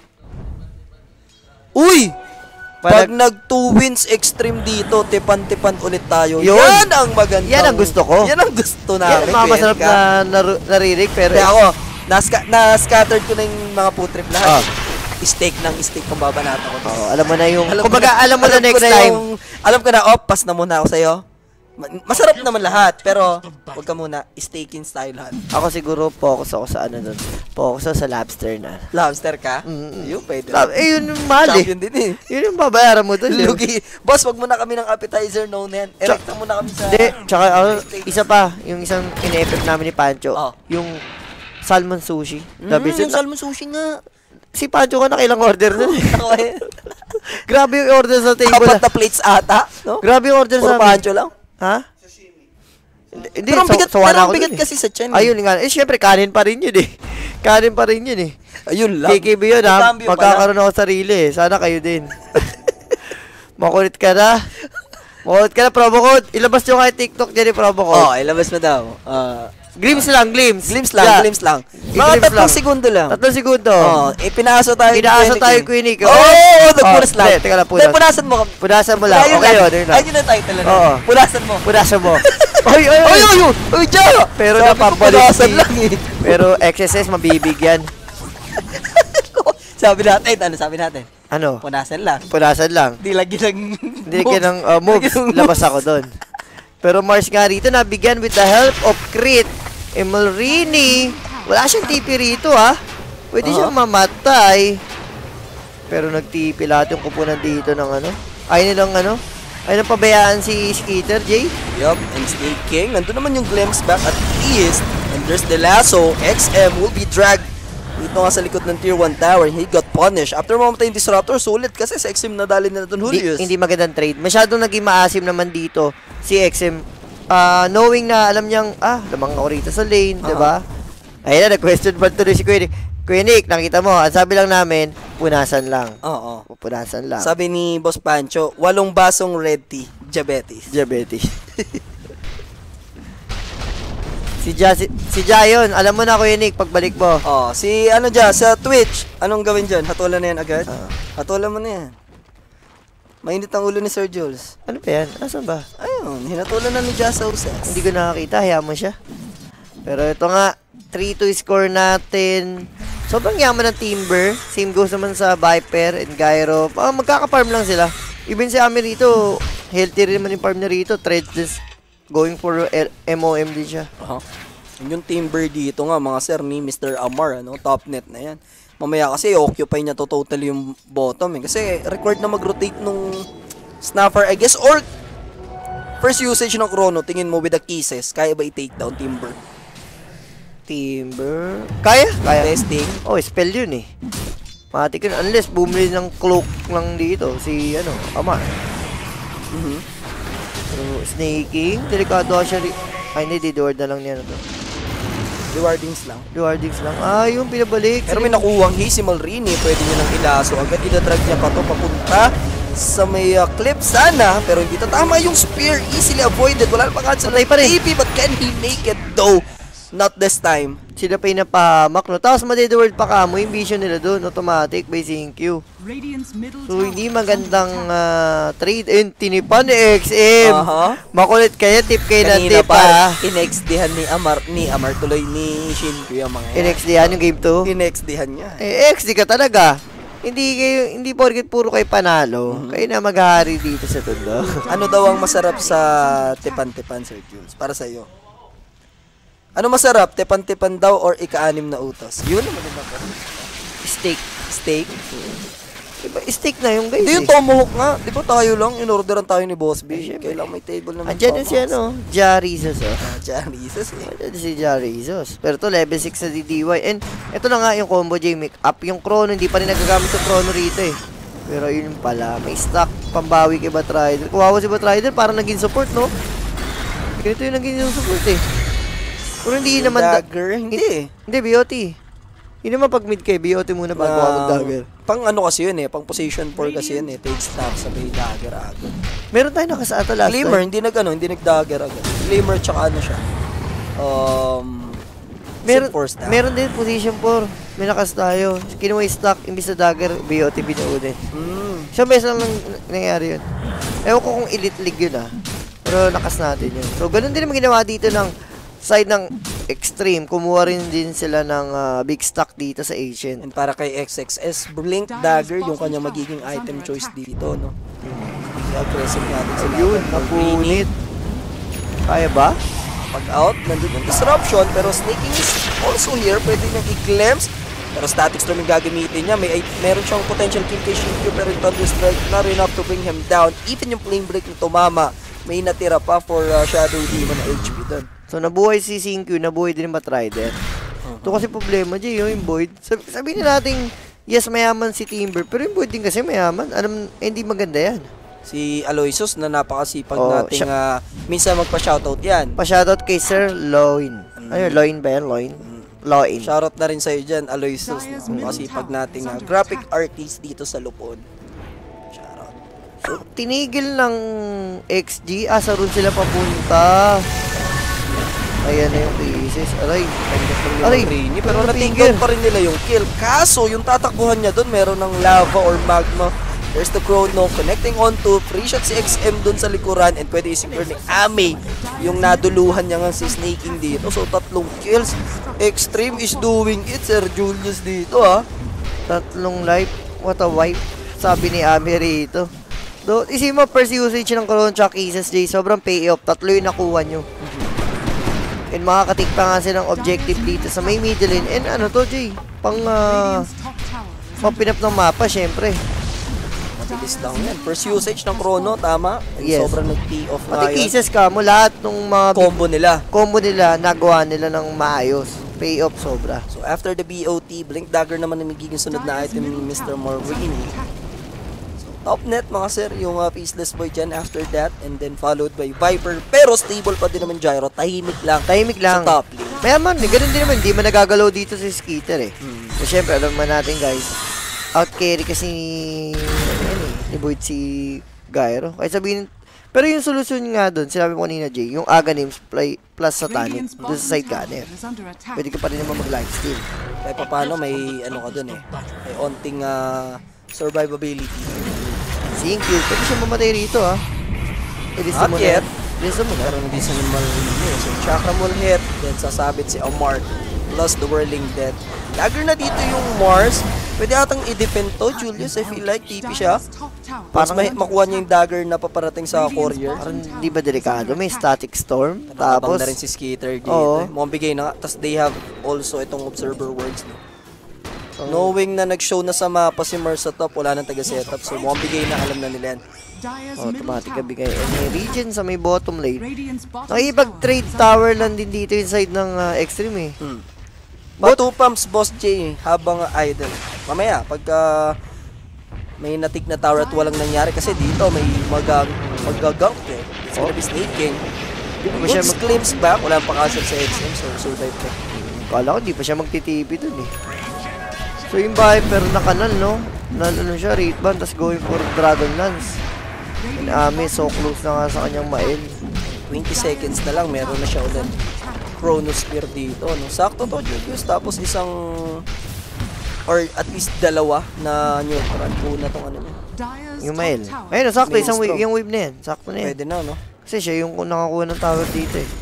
Uy! Pag- Pag nag two wins Extreme dito, tipan-tipan ulit tayo. Yun! Yan ang magandang. Yan ang gusto ko. Yan ang gusto Yan, namin. mga masarap Kuya na Edgar. naru- narinig, pero... Kaya ako, naska- na-scattered ko na yung mga food trip lahat. Ah. Steak ng steak kung babanata ko. Oo, alam mo na yung... Alam ko kumbaga, na- alam mo na alam ko next time. yung- alam ko na, oh, pass na muna ako sa'yo. Ma- Masarap naman lahat, pero wag ka muna, steak in style lahat. Ako siguro, focus ako sa ano doon. Focus ako sa lobster na. Lobster ka? Mm. Yun, pwede. Lab- eh, yun yung mahal eh. Champion din eh. Yun yung babayaran mo doon. eh. Lugi. Boss, wag muna kami ng appetizer, no na yan. Erekta muna kami sa... Hindi, tsaka ako, isa pa, yung isang in-effect namin ni Pancho, Oh. yung salmon sushi. Mm, Sabi, yung salmon sushi nga. si Pancho ko nakailang order nun eh. Ako eh. Grabe yung order sa table. Apat na plates ata, no? Grabe yung order Puro sa amin. pancho lang. Ha? Hindi, hindi, Pero ang bigat, so, sawa pero na ang ako bigat dun eh. kasi sa chan. eh. Ayun nga. Eh, syempre, kanin pa rin yun eh. Kanin pa rin yun eh. Ayun lang. K K B yun May ha. cambio pala. Magkakaroon ako sarili eh. Sana kayo din. Makulit ka na. Makulit ka na, promo code. Ilabas nyo kahit TikTok dyan yung promo code. Oh, ilabas mo daw. Ah, Glimpse lang, glimpse. glimpse lang, Yeah. glimpse lang. Mga I-glimpse tatlong lang. segundo lang. Tatlong segundo. Oh, eh, pinasa tayo. Pinaasa ni tayo, Queenie Queenie. Oo, oh, nagpunas Oh, lang. hindi, teka lang, punas. Hindi, punasan mo. Punasan mo lang. Ayun Okay lang. yun, yun lang. Ayun yung title na. Oo. Punasan mo. Punasan mo. Oy, oy, oy. Oy, oy, oy. Oy, Diyan. Pero Sabi ko, napapalik punasan si- lang eh. Pero X S S, mabibigyan. Sabi natin, ano sabi natin? Ano? Punasan lang. Punasan lang. Di lagi ng Hindi ka ng uh, moves. Lagyan ng Labas moves. ako doon. Pero Mars nga rito, nabigyan with the help of Crit. Emelrini. Wala siyang T P rito, ha? Pwede Oo. siyang mamatay. Pero nag-T P lahat yung kupunan dito ng ano. Ayaw nilang ano. Ayaw nang pabayaan si Skeeter, Jay. Yup, and Snake King. Nandun naman yung glimpse back at east. And there's the lasso. X M will be dragged dito nga sa likod ng tier one tower. He got punished. After mamatay yung Disruptor, sulit kasi sa X M nadali na doon Hindi, Julius. hindi magandang trade. Masyadong naging maasim naman dito si X M. Ah, knowing na alam niyang, ah, lamang ako rito sa lane, Uh-huh. di ba? Ayun na, nag-question ba tuloy si Queenie. Queenie, nakita mo, ang sabi lang namin, punasan lang. Oo. Punasan lang. Sabi ni Boss Pancho, walong basong red tea, diabetes. Diabetes. si Ja, si, si Ja yun. Alam mo na, Queenie, pagbalik mo. Oh, si ano dyan, sa Twitch, anong gawin dyan? Hatulan na yan agad? Ah. Hatulan mo na yan. Mainit ang ulo ni Sir Jules. Ano pa yan? Asan ba? Ayun, hinatulan na ni Jazz Houses. Hindi ko nakakita, hayaan mo siya. Pero ito nga, three two score natin. Sobrang yaman ng Timber. Same goes naman sa Viper and Gyro. Ah, magkaka-farm lang sila. Even si Ami rito, healthy rin naman yung farm niya rito. Threadless. Going for L- M O M din siya. Uh-huh. Yun yung Timber dito nga, mga sir, ni Mister Amar, ano, top net na yan. Mamaya kasi, occupy niya to totally yung bottom eh. Kasi required na mag-rotate nung Snapper, I guess, or first usage ng Chrono, tingin mo with the kisses, kaya ba i-take down Timber? Timber. Kaya? Kaya. Testing. Oh, spell yun eh. Matik yun. Unless bumili ng cloak lang dito. Si, ano, Amar. Mhm. Pero snaking. Delikado siya rin. Ay, hindi. Didord na lang niya na to. Rewardings lang. Rewardings lang. Ah, yung pinabalik. Pero may nakuhang Hazy Malrini, pwede nyo nang ilaso. Agad ina-drag niya pa to papunta sa may uh, clip sana. Pero hindi tatama yung spear. Easily avoided. Wala na pa sa Patay pa rin. A P, but can he make it though? Not this time. Sila pa yung napahamak, no? Tapos madedeword pa ka mo, yung vision nila doon, automatic by C Q. So, hindi magandang uh, trade. And tinipan ni X M. Aha. Makulit kaya, tip kayo ng Kanina tip, pa, ha? in-X-D-han ni Amar, ni Amar tuloy ni Shinkyu yung mga yan. In X D yan yung game two. In-X-D-han niya. Eh, X D ka talaga. Hindi kayo, hindi porket puro kayo panalo. Mhm. Kayo na maghahari dito sa tundo. Ano daw ang masarap sa tipan-tipan, Sir Jules? Para sa iyo. Ano masarap? Tipan-tipan daw or ika-anim na utos? Yun naman yung ako. Steak. Steak? Diba, steak na yung guys. Hindi yung eh. tomahawk nga. Di ba tayo lang? In-orderan tayo ni Boss B. Kailang may table naman. Andyan na si ano, Jarizos, oh. Ah, Jesus eh. Andyan si Jarizos. Pero to level six na D D Y. And ito na nga yung combo J make up. Yung chrono, hindi pa rin nagagamit yung chrono rito eh. Pero yun pala, may stock pambawi kay Batrider. Kuwawa si Batrider, parang naging support, no? Ganito yung naging yung support eh. Pero hindi Yung naman... da- dagger? Hindi eh. Hindi, B O T. Hindi naman pag mid kay B O T muna bago Ah, ako mag-dagger. Pang ano kasi yun eh. Pang position four kasi yun eh. Take stock sa may dagger agad. Meron tayo nakasata last Glimmer, time. hindi nag ano, hindi nag-dagger agad. Glimmer tsaka ano siya. Um... Meron, four stack. meron din position four. May nakas tayo. Kinuha yung stock, imbis na dagger, B O T binuo din. Mm. Isang beses lang nang nangyari yun. Ewan ko kung elite league yun ah. Pero nakas natin yun. So, ganun din naman ginawa dito ng side ng Extreme. Kumuha rin din sila ng uh, big stock dito sa Ancient. And para kay X X S, Blink Dagger yung kanyang magiging item choice dito, no? Hindi aggressive natin sila. Yun, napunit. Kaya ba? Pag out, nandun yung disruption, pero Snaking is also here. Pwede niyang i-glimpse. Pero Static Storm yung gagamitin niya. May, meron siyang potential kill kay Shinkyu, pero yung Thunder Strike not enough to bring him down. Even yung Flame Break na tumama, may natira pa for uh, Shadow Demon na H P doon. So, nabuhay si Shinkyu, nabuhay din yung Batrider. Uh-huh. Ito kasi problema, Jay, yung Void. Sab sabihin na natin, yes, mayaman si Timber, pero yung Void din kasi mayaman. Alam, eh, hindi maganda yan. Si Aloysius na napakasipag Oh, nating uh, minsan magpa-shoutout yan. Pa-shoutout kay Sir Loin. Ayun, Loin ba yan? Loin? Loin. Shoutout na rin sa'yo dyan, Aloysius. No? Masipag nating uh, graphic artist dito sa Lupon. Shoutout. So, tinigil ng X G. Ah, sa roon sila papunta. Ayan na yung cases. Aray. Aray. Rini, pero Pero nating napigil. down pa rin nila yung kill. Kaso, yung tatakbuhan niya doon, meron ng lava or magma. There's the Chrono connecting onto. Free shot si X M doon sa likuran. And pwede isipin ni Ame yung naduluhan niya nga si Snaking dito. So, tatlong kills. Extreme is doing it, Sir Julius dito, ha? Tatlong life. What a wipe. Sabi ni Ami rito. Do, isipin mo, first usage ng Corona tsaka cases, Jay. Sobrang payoff. Tatlo yung nakuha nyo. And makakatik pa nga silang objective dito sa may middle lane. And ano to, Jay? Pang, uh, pang pinap ng mapa, syempre. Mabilis lang yan. First usage ng Chrono, tama? And Yes. sobrang nag-pay off nga Pati yun. cases ka mo, lahat ng mga Combo nila. combo nila, nagawa nila ng maayos. Payoff sobra. So after the B O T, Blink Dagger naman ang magiging sunod na item ni Mister Morini. So top net mga sir, yung uh, Faceless Boy dyan after that. And then followed by Viper. Pero stable pa din naman Gyro. Tahimik lang. Tahimik lang. Sa top lane. Mayaman, eh, ganun din naman. Hindi man nagagalaw dito si Skitter eh. Hmm. So, syempre, alam man natin guys, out carry kasi ni, ano yan eh, ni Void si Gyro. Kaya sabihin, pero yung solusyon nga doon, sinabi mo kanina Jay, yung Aghanims play plus Satanic doon sa side gunner. Pwede ka pa rin naman mag-lifesteal. Kahit pa paano may ano ka dun eh. May onting uh, survivability. Thank you. Pwede siya mamatay rito ah. Pwede sa Not mo yet. Pwede sa mo Pero hindi sa normal yun. So Chakramul hit. Then sasabit si Omar. Plus the Whirling Death. Dagger na dito yung Mars. Pwede atang i-defend to, Julius. I feel like T P siya. Parang Parang- may, makuha niya yung dagger na paparating sa courier. Parang di ba delikado? May static storm. Tapos Tapos, na rin si Skitter dito. Oo. Eh. Mukhang bigay na nga. Tapos they have also itong Observer Words. No? Knowing na nag-show na sa mapa si Mars sa top, wala nang taga-setup. So mukhang bigay na, alam na nila yan. automatic na bigay. And may region sa may bottom lane. Nakipag-trade tower lang din dito yung side ng uh, Extreme eh. Hmm. But two pumps, Boss J, habang uh, idle. Mamaya, pagka may natik na tower at walang nangyari, kasi dito may mag- mag-gunk eh. It's gonna be snaking. Hindi siya Goods mag- claims back, wala pang castle sa X M, so survive ka. Kala ko di pa siya magtitipi dun eh. So yung Viper na kanal, no? Na ano siya, Wraithband, tapos going for Dragon Lance. And Ami, so close na nga sa kanyang mail. twenty seconds na lang, meron na siya ulit. Chronosphere dito, no? Sakto to, Julius. Tapos isang, or at least dalawa na neutral. Una tong ano niya. Yung mail. Ayun, sakto, isang wave, Mainstream. yung wave na yan. Sakto na yan. Pwede na, no? Kasi siya yung nakakuha ng tower dito eh.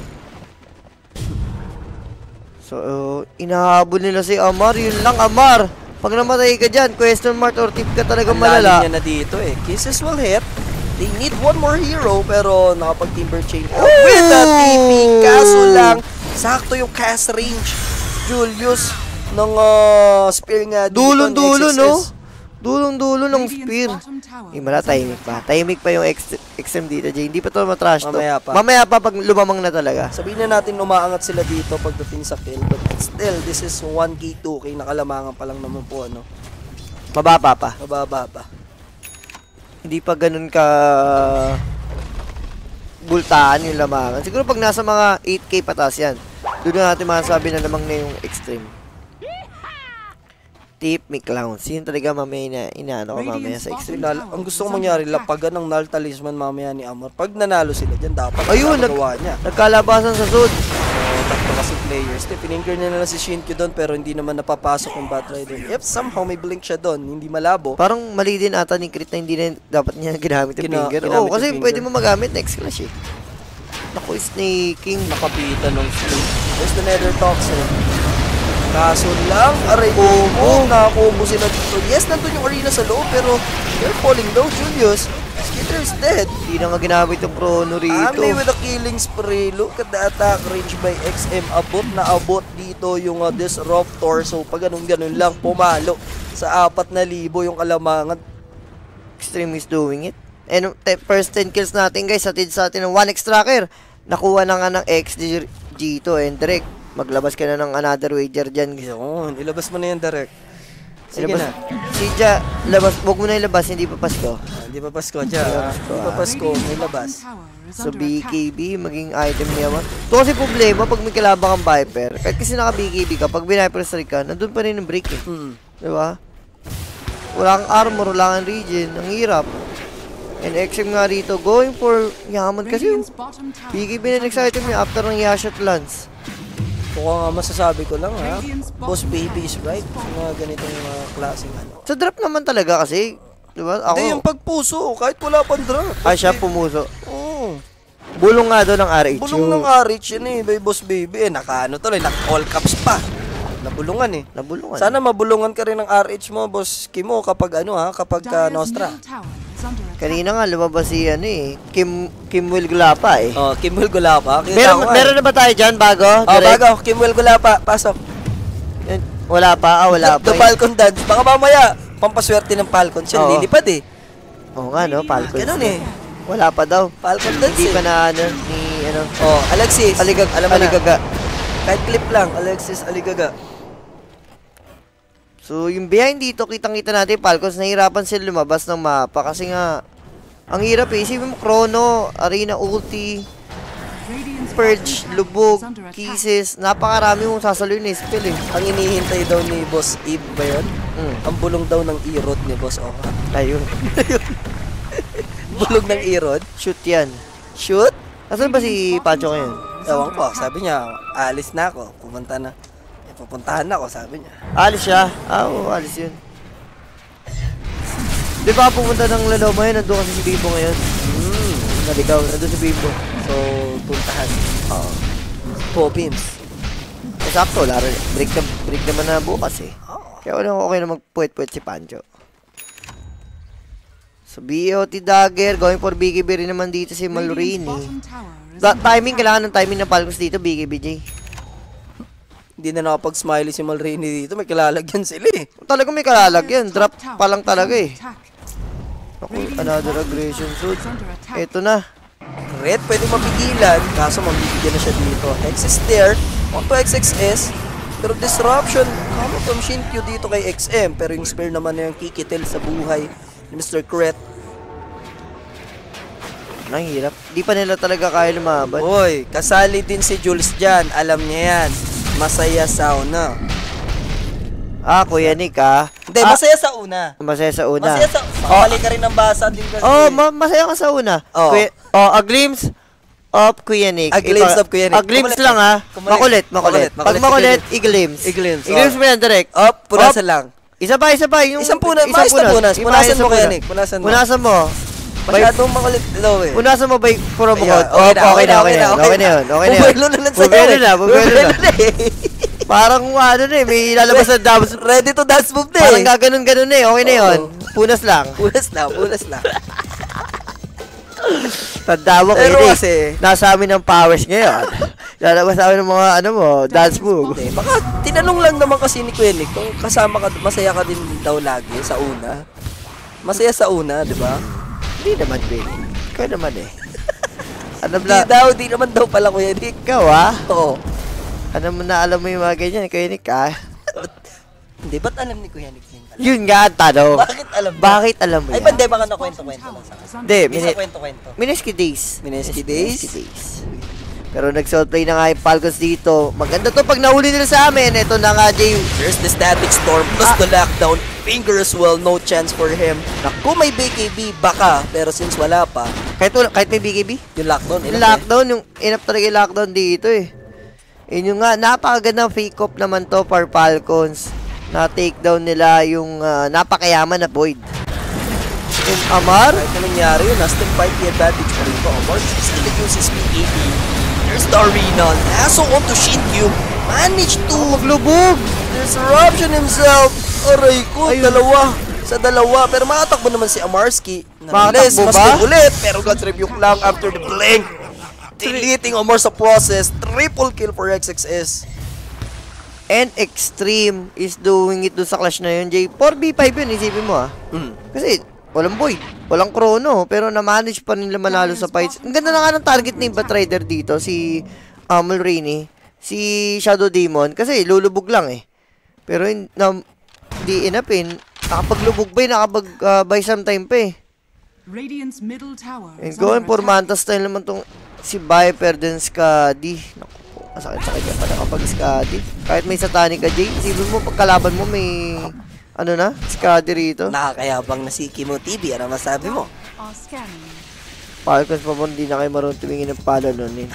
So, uh, inahabol nila si Amar. Yun lang, Amar. Pag namatay ka dyan, question mark or tip ka talaga Ang lalim malala. niya na dito eh. Kisses will hit. They need one more hero pero nakapag-timber chain out Ooh! with the T P. Kaso lang, sakto yung cast range. Julius ng uh, spear nga dito. Dulong-dulo, ng X X S. no? Dulong-dulo ng spear. Eh, mala, timing pa. Timing pa yung X M dito, Jay. Hindi pa to matrash to. Mamaya pa. Mamaya pa pag lumamang na talaga. Sabihin na natin umaangat sila dito pagdating sa kill. But still, this is one K, two K. Nakalamangan pa lang naman po, ano. Mababa pa. Mababa pa. Hindi pa ganun ka bultaan yung lamangan. Siguro pag nasa mga eight K patas yan, doon na natin masasabi na lamang na yung extreme. Tip me clowns. Yun talaga mamaya na inaano ko mamaya sa extreme. Lal- ang gusto kong mangyari, lapagan ng Null Talisman mamaya ni Amor. Pag nanalo sila dyan, dapat Ayun, nag magawa niya. nagkalabasan sa sud. Oh, tatlo kasi players. Te, piningger niya na lang si Shinkyu doon pero hindi naman napapasok yung Batrider. Yep, somehow may blink siya doon. Hindi malabo. Parang mali din ata ni Crit na hindi na dapat niya ginamit yung Gina- finger. ginamit Oo, kasi yung pwede finger. mo magamit next clash eh. Naku, snaking. Nakapitan ng string. There's the Nether Toxin. Kaso lang, aray combo. Nakakombo sila dito. Yes, nandun yung arena sa loob pero they're falling down, Julius. Skitter's dead. Hindi na nga ginamit yung chrono rito. Ami with a killing spree. Look at the attack range by X M. Abot na abot dito yung uh, Disruptor. So pag ganun-ganun lang, pumalo sa apat na libo yung kalamangan. Extreme is doing it. And te- first ten kills natin guys, atid sa atin ng one X-Tracker. Nakuha na nga ng X G to and direct. Maglabas ka na ng another wager dyan guys. Yun, ilabas mo na yan direct. Sige Ilabas- na. Si Ja, labas, huwag mo na ilabas, hindi pa Pasko. Ah, Hindi pa Pasko dyan. Hindi pa Pasko, may labas. So B K B, maging item niya man. Ito kasi problema pag may kalabang kang Viper. Kahit kasi naka B K B ka, pag biniper strike ka, nandun pa rin yung break eh. Hmm. Diba? Wala kang armor, wala kang regen, ang hirap. And X M nga rito, going for yaman kasi yung B K B na next item niya after ng Yashot Lance. Kung nga masasabi ko lang ha, Boss Baby is right. Yung mga ganitong mga klaseng ano. Sa drop naman talaga kasi, diba? Ako, Hindi, yung pagpuso, kahit wala pang drop. ah, siya pumuso. Oo. Bulong nga doon ng R H U. Bulong ng R H yun eh, by Boss Baby. Eh, naka ano tuloy, naka all caps pa. Nabulungan eh. Nabulungan. Sana mabulungan ka rin ng R H mo, Boss Kimo, kapag ano ha, kapag ka Nostra. Kanina nga lumabas si ano eh, Kim Kim Will Gulapa eh. Oh, Kimwell Gulapa. Kita Meron, ko nga. meron na ba tayo dyan bago? Oh, Direct? bago, Kimwell Gulapa, pasok. Yan. Wala pa, ah, wala The, the pa. Falcon Dance. Baka mamaya, pampaswerte ng Falcon siya, Oo. lilipad eh. Oo nga no, Falcon. Ganun eh. Wala pa daw. Falcon Dance Hindi eh. pa na ano, ni ano. Oh, Alexis. Aligag, alam mo na. aligaga. Kahit clip lang, Alexis Aligaga. So yung behind dito, kitang-kita natin Falcons, nahirapan sila lumabas ng mapa kasi nga, ang hirap eh. Isipin mo, Chrono, Arena Ulti, Purge, Lubog, Kisses, napakarami mong sasaluin na spell eh. Ang inihintay daw ni Boss Eve ba yun? Mm. Ang bulong daw ng E-Rod ni Boss Oka. Ayun. Bulong ng E-Rod? Shoot yan. Shoot? Nasaan ba si Pancho ngayon? Ewan ko, sabi niya, alis na ako, pumunta na. Eh, pupuntahan na ako, sabi niya. Alis siya. Ah, oo, alis yun. Di ba pupunta ng Laloma yun? Nandun kasi si Bibo ngayon. Hmm. Naligaw, nandun si Bibo. So, puntahan. Oo. Popims. Eh, sakto, laro. Break, na, break naman na bukas eh. Oh. Kaya wala okay na magpuwet-puwet si Pancho. So, B O T Dagger, going for B K B rin naman dito si Malurini. Da timing, kailangan ng timing ng Falcons dito, B K B J. Hindi na nakapag-smiley si Malrini dito, may kilalagyan sila eh. Talagang may kalalagyan. Drop pa lang talaga eh. Ako, another aggression suit. Eto na. Red, pwede mapigilan, kaso mabibigyan na siya dito. Hex is there, onto X X S, pero disruption, coming from Shinkyu dito kay X M, pero yung spear naman na yung kikitil sa buhay ni Mister Kret. Ang hirap. Di pa nila talaga kaya lumaban. Hoy, kasali din si Jules dyan, alam niya yan. Masaya sa una. Ah, Kuya Nick, ah. Hindi, Ah, masaya sa una. masaya sa una. Masaya sa... Mali ka rin ng basa din kasi. Oh, ma- masaya ka sa una. Oo. Kuya, oh, a glimpse of Kuya Nick. A glimpse Ipa- of Kuya Nick. A glimpse Kumalit. lang, ha. Kumalit. Makulit, makulit. Makulit, Pag makulit. makulit, i-glimpse. I-glimpse, I-glimpse oh. mo yan, direct. Up, punasan lang. Isa pa, isa pa. Yung, Isang punas, maayos na punas. Yung Punasan maayos na mo, Kuya punas. Nick. Punasan mo. Punasan mo. Masyadong makulit daw eh. Punasan mo ba yung puro Ayan, bukod? okay na, okay na, okay na. Okay na yun, okay na yun. Bubelo na lang sa'yo. Bubelo eh. na, bubelo na. Bubelo na eh. Parang ano na eh, may lalabas na dance. Ready to dance move na eh. Parang gaganon-ganon na eh, okay na yun. Punas lang. Punas na, punas na. Tanda mo Pero kayo eh. kasi, Nasa amin ng powers ngayon. Lalabas namin ng mga ano mo, dance move. eh, baka tinanong lang naman kasi ni Kuya Nick kung kasama ka, masaya ka din daw lagi sa una. Masaya sa una, di ba? Hindi naman, Queen. Ikaw naman eh. Ano Di ba? daw, di naman daw pala Kuya Nick. Ikaw ah? Oo. Ano mo na alam mo yung mga ganyan, Kuya Nick ah? Hindi, ba't alam ni Kuya Nick yun? Yun nga ang tanong. Bakit alam mo? Bakit alam mo Ay, yan? ba, hindi, baka nakwento-kwento lang sa akin. Hindi, Hindi mini sa kwento-kwento. Mineski Days. Mineski Days? Mineski Days. Pero nag-soul play na nga yung Falcons dito. Maganda to pag nahuli nila sa amin. Ito na nga, Jay. There's the static storm plus Ah. the lockdown. Finger as well, no chance for him. Kung may B K B, baka. Pero since wala pa, Kahit, wala- kahit may B K B. yung lockdown, Yung ilan lockdown, yung inap talaga yung lockdown dito eh. Yun yung nga, napakagandang fake off naman to for Falcons. Na takedown nila yung ah, napakayaman na Void. Yung Amar, Kahit na nangyari yun, Aston fight the advantage pa rin ko. March still uses B K B. There's the arena. Lasso onto Shinkyu. Managed to maglubog. There's Eruption himself. Aray ko, Ayun. dalawa. Sa dalawa. Pero makatakbo naman si Amarski. Makatakbo mas ba? ulit. Pero God's rebuke lang after the blink. Deleting Amar sa process. Triple kill for X X S. And Extreme is doing it doon sa clash na yun, Jay. four v five yun, isipin mo ah. Mm. Kasi, walang Void, walang Chrono, pero na-manage pa nila manalo sa fights. Ang ganda na nga ng target ni Batrider dito, si Amul Rainy, si Shadow Demon, kasi lulubog lang eh. Pero in, na, di inapin, nakapaglubog ba eh, nakapag-buy uh, some time pa eh. Radiant's middle tower. And is going under for attack. Manta style naman tong si Viper din Skadi. Naku po, masakit-sakit yan pa nakapag Skadi. Kahit may satanic ka, Jay, isipin mo pagkalaban mo may ano na, Skadi rito. Nakakayabang na si Kimo T V. Ano masabi mo? Are scanning. Falcons pa po, hindi na kayo marunong tumingin ng palo nun eh.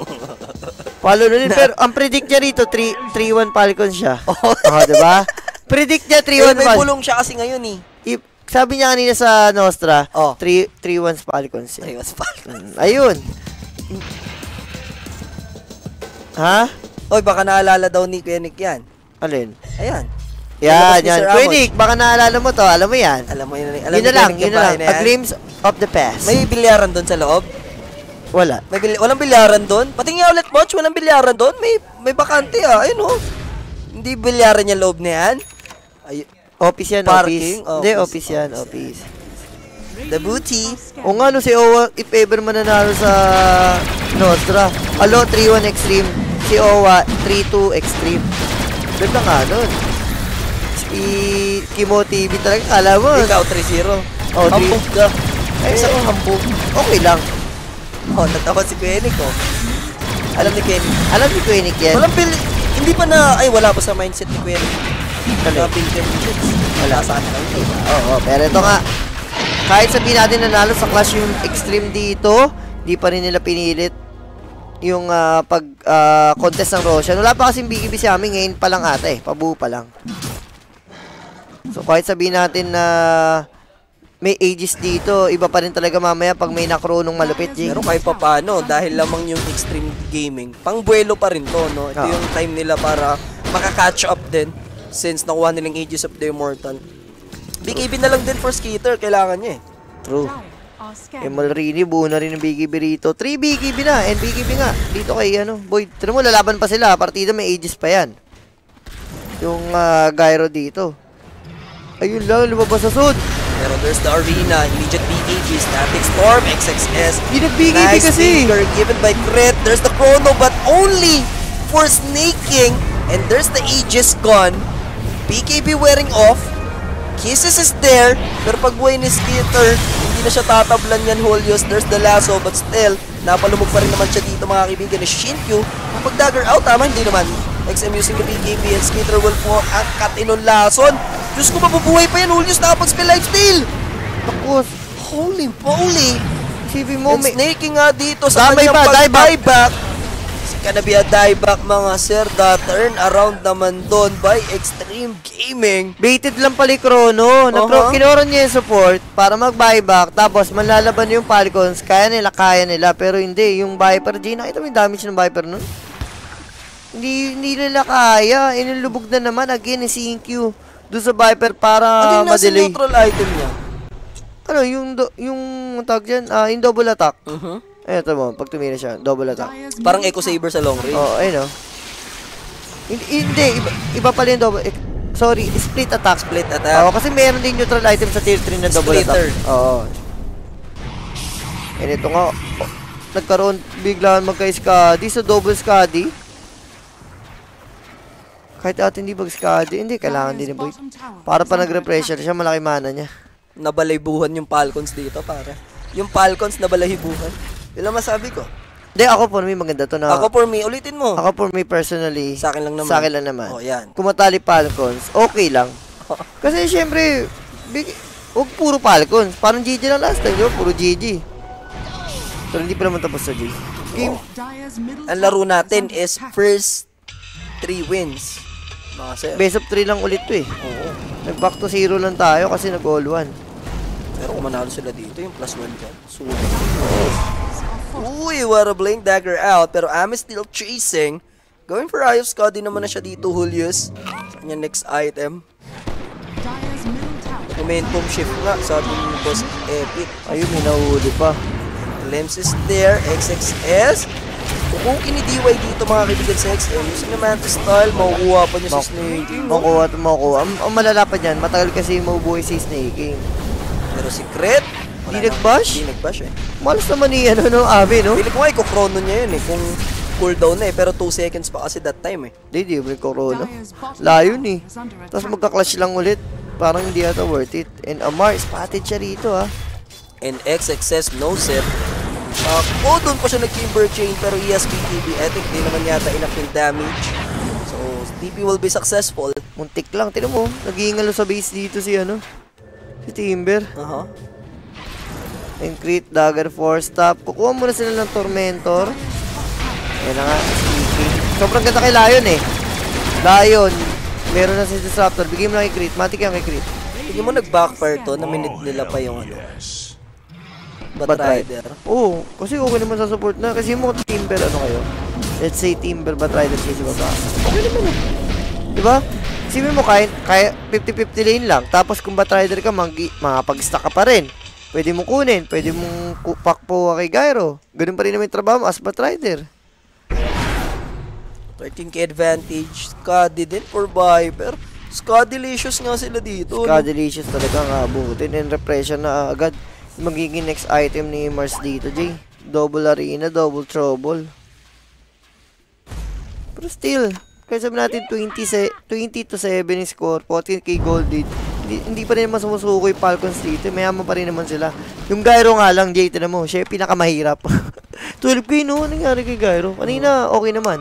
Palo nun eh, pero ang predict niya rito, three one Falcons siya. Oo, oh, diba? Predict niya three one Eh, may Falcons. bulong siya kasi ngayon eh. I- Sabi niya kanina sa Nostra, Oh. three one Falcons. Eh. Ay, mas Falcon. Mm, ayun. Ha? Oy, baka naalala daw ni Kuya Nick yan. Alin? Ayan. Yan, Lalabas ni yan. Sir Kuya Amos. Nick, baka naalala mo to. Alam mo yan. Alam mo yun. Alam Yun ni na Kuya lang, Nick yun yung na lang. bahay na A yan? glimpse of the past. May bilyaran doon sa loob? Wala. May bil walang bilyaran doon? Pati nga ulit, Moch, walang bilyaran doon? May may bakante ah. Ayun oh. Hindi bilyaran yung loob na yan? Ay, Office yan, Parking? office. Hindi, Office. office yan, office. the booty. O nga, no, si Owa, if ever mananalo sa Nostra. Alo, three one Extreme. Si Owa, three two Extreme. Ganda nga nun. Si Kimo T V talaga, kala mo. Ikaw, three zero. Oh, three- Hambog ka. Ay, Isang oh. hambog. Okay lang. Oh, natawa si Kuya Nick oh. Alam ni Kenny. Alam ni Kuya Nick yan. Walang bil... Hindi pa na... Ay, wala pa sa mindset ni Kuya Nick. Ano? Wala build conditions. Wala. Nasaan na kayo. Oo, pero ito nga, kahit sabihin natin nanalo sa clash yung Extreme dito, di pa rin nila pinilit yung ah, pag ah, contest ng Roshan. Wala pa kasing B K B si amin, ngayon pa lang ata eh, pabuo pa lang. So kahit sabihin natin na may ages dito, iba pa rin talaga mamaya pag may nakronong malupit, Jing. Pero kahit pa paano, dahil lamang yung extreme gaming, pang buwelo pa rin to, no? Ito Oo. yung time nila para maka-catch up din since nakuha nilang Aegis of the Immortal. B K B na lang din for Skater, kailangan niya eh. True. Tower are scanning. Emalrini, buo na rin ng B K B rito. three B K B na, and B K B nga. Dito kay, ano, Boy. Tira mo, lalaban pa sila. Partida may ages pa yan. Yung ah, Gyro dito. Ayun lang, lumabas sa sud. Pero there's the arena, immediate B K B, Static Storm, X X S. Hindi nag-B K B Nice kasi. finger given by Crit. There's the Chrono, but only for snaking. And there's the Aegis gone. B K B wearing off. Kisses is there. Pero pag buhay ni Skater, hindi na siya tatablan yan, Holios. There's the lasso, but still, napalumog pa rin naman siya dito, mga kaibigan, ni Shinkyu. Kapag dagger out, tama, hindi naman. X M using the B K B and Skitter will po ang katinulason. Diyos ko, mabubuhay pa yan. Julius nakapag-spell lifesteal. Tapos, Holy moly. isipin mo, And may... Snakey nga dito sa Damay kanyang ba? Die back. pag-dieback. It's gonna be a dieback mga sir. The turn around naman doon by Extreme Gaming. Baited lang pala yung Chrono. Na Uh-huh. Kinoron niya yung support para mag-buyback. Tapos, manlalaban yung Falcons. Kaya nila, kaya nila. Pero hindi, yung Viper, Jay, nakita mo yung damage ng Viper nun? Hindi, hindi nila kaya. Inilubog na naman. Again, si Q doon sa Viper para Ano yung nasa madelay. neutral item niya? Ano, yung, do, yung tawag dyan, ah, yung double attack. Uh-huh. Eto mo, pag tumira siya, double attack. Dire's Parang middle Echo tower Saber sa long range. Oo, oh, ayun o. Hindi, hindi iba, iba pala yung double, eh, sorry, split attack. Split attack. Oo, kasi meron din neutral item sa tier three na double Splitter. attack. Oo. And ito nga, oh, nagkaroon biglaan magka-Skadi sa double Skadi. Kahit atin hindi mag-Skadi, hindi, kailangan din ni Boy. bottom tower Para is pa under nagre-pressure siya, malaki mana niya. Nabalaybuhan yung Falcons dito, para. Yung Falcons nabalaybuhan. Yun lang masabi ko. Hindi, ako for me, maganda to na. Ako for me, ulitin mo. Ako for me personally, Sa akin lang naman. Sa akin lang naman. Oh, yan. Kung matali Falcons, okay lang. Kasi syempre, big, huwag puro Falcons. Parang G G lang last time, di ba? Puro G G. Pero hindi pa naman tapos sa G. Game. Dire's middle Ang laro tower natin under is attack. first three wins. Mga sir. Best of three lang ulit to eh. Oo. Nag-back to zero lang tayo kasi nag-all one. Pero kung manalo sila dito, yung plus one dyan. Sulit. Uy, what a blink dagger out. Pero Am is still chasing. Going for Eye of Scotty naman na siya dito, Julius. Sa kanya next item. Dire's middle tower Momentum shift nga, sabi ni Boss Epic. Ayun, may nahuli pa. Lems is there, X X S. Kung kini-D Y dito mga kaibigan sa X M, using naman ito style, makukuha pa niya si Mak- Snake. Makuha at makuha. Ang, ang malala pa dyan, matagal kasi mabubuhay si Snake King. Pero si Cret, Di nag-bash? Di nag-bash eh. Malas naman ni ano, no, Ave, no? Pili ko nga, iko-chrono niya yun eh, kung cooldown na eh, pero two seconds pa kasi that time eh. Di, di, may corona. Dire's bottom Layo tower eh. is under Tapos attack. magka-clash lang ulit. Parang hindi ata worth it. And Amar, spotted siya rito, ha. And X X S knows it. Uh, oh, doon pa siya nag-Kimber Chain, pero E S P T V, I think di naman yata enough yung damage. So, T P will be successful. Muntik lang. Tinan mo, nag-iingalo sa base dito si ano. Si Timber. Uh-huh. And crit, dagger, force stop. Kukuha muna sila ng Tormentor. Ayan na nga, speaking. Sobrang ganda kay Lion eh. Lion, meron na si Disruptor. Bigyan mo lang kay crit. Matik yan kay crit. Tingin mo nag-backfire to, na minute nila pa yung ano. Batrider. Oo, kasi okay naman sa support na. Kasi mo Timber, ano kayo? Let's say Timber, Batrider kayo si baba. Okay naman eh. Diba? Isipin mo, kaya, kaya fifty fifty lane lang. Tapos kung Batrider ka, makapag-stack ka pa rin. Pwede mong kunin. Pwede mong pakpo kay Gyro. Ganun pa rin naman yung trabaho mo as Batrider. thirteen K advantage. Scotty din for Viper. Scotty-licious nga sila dito. Ska delicious talaga nga abutin. And repression na agad. Magiging next item ni Mars dito, Jay. Double arena, double trouble. Pero still, kaya sabi natin twenty, se twenty to seven yung score, fourteen K gold lead. Hindi, hindi pa rin naman sumusuko yung Falcons dito. Mayaman pa rin naman sila. Yung Gyro nga lang, Jay, tinan mo, siya yung pinakamahirap. twelve K no? Ano nangyari kay Gyro? Kanina, okay naman.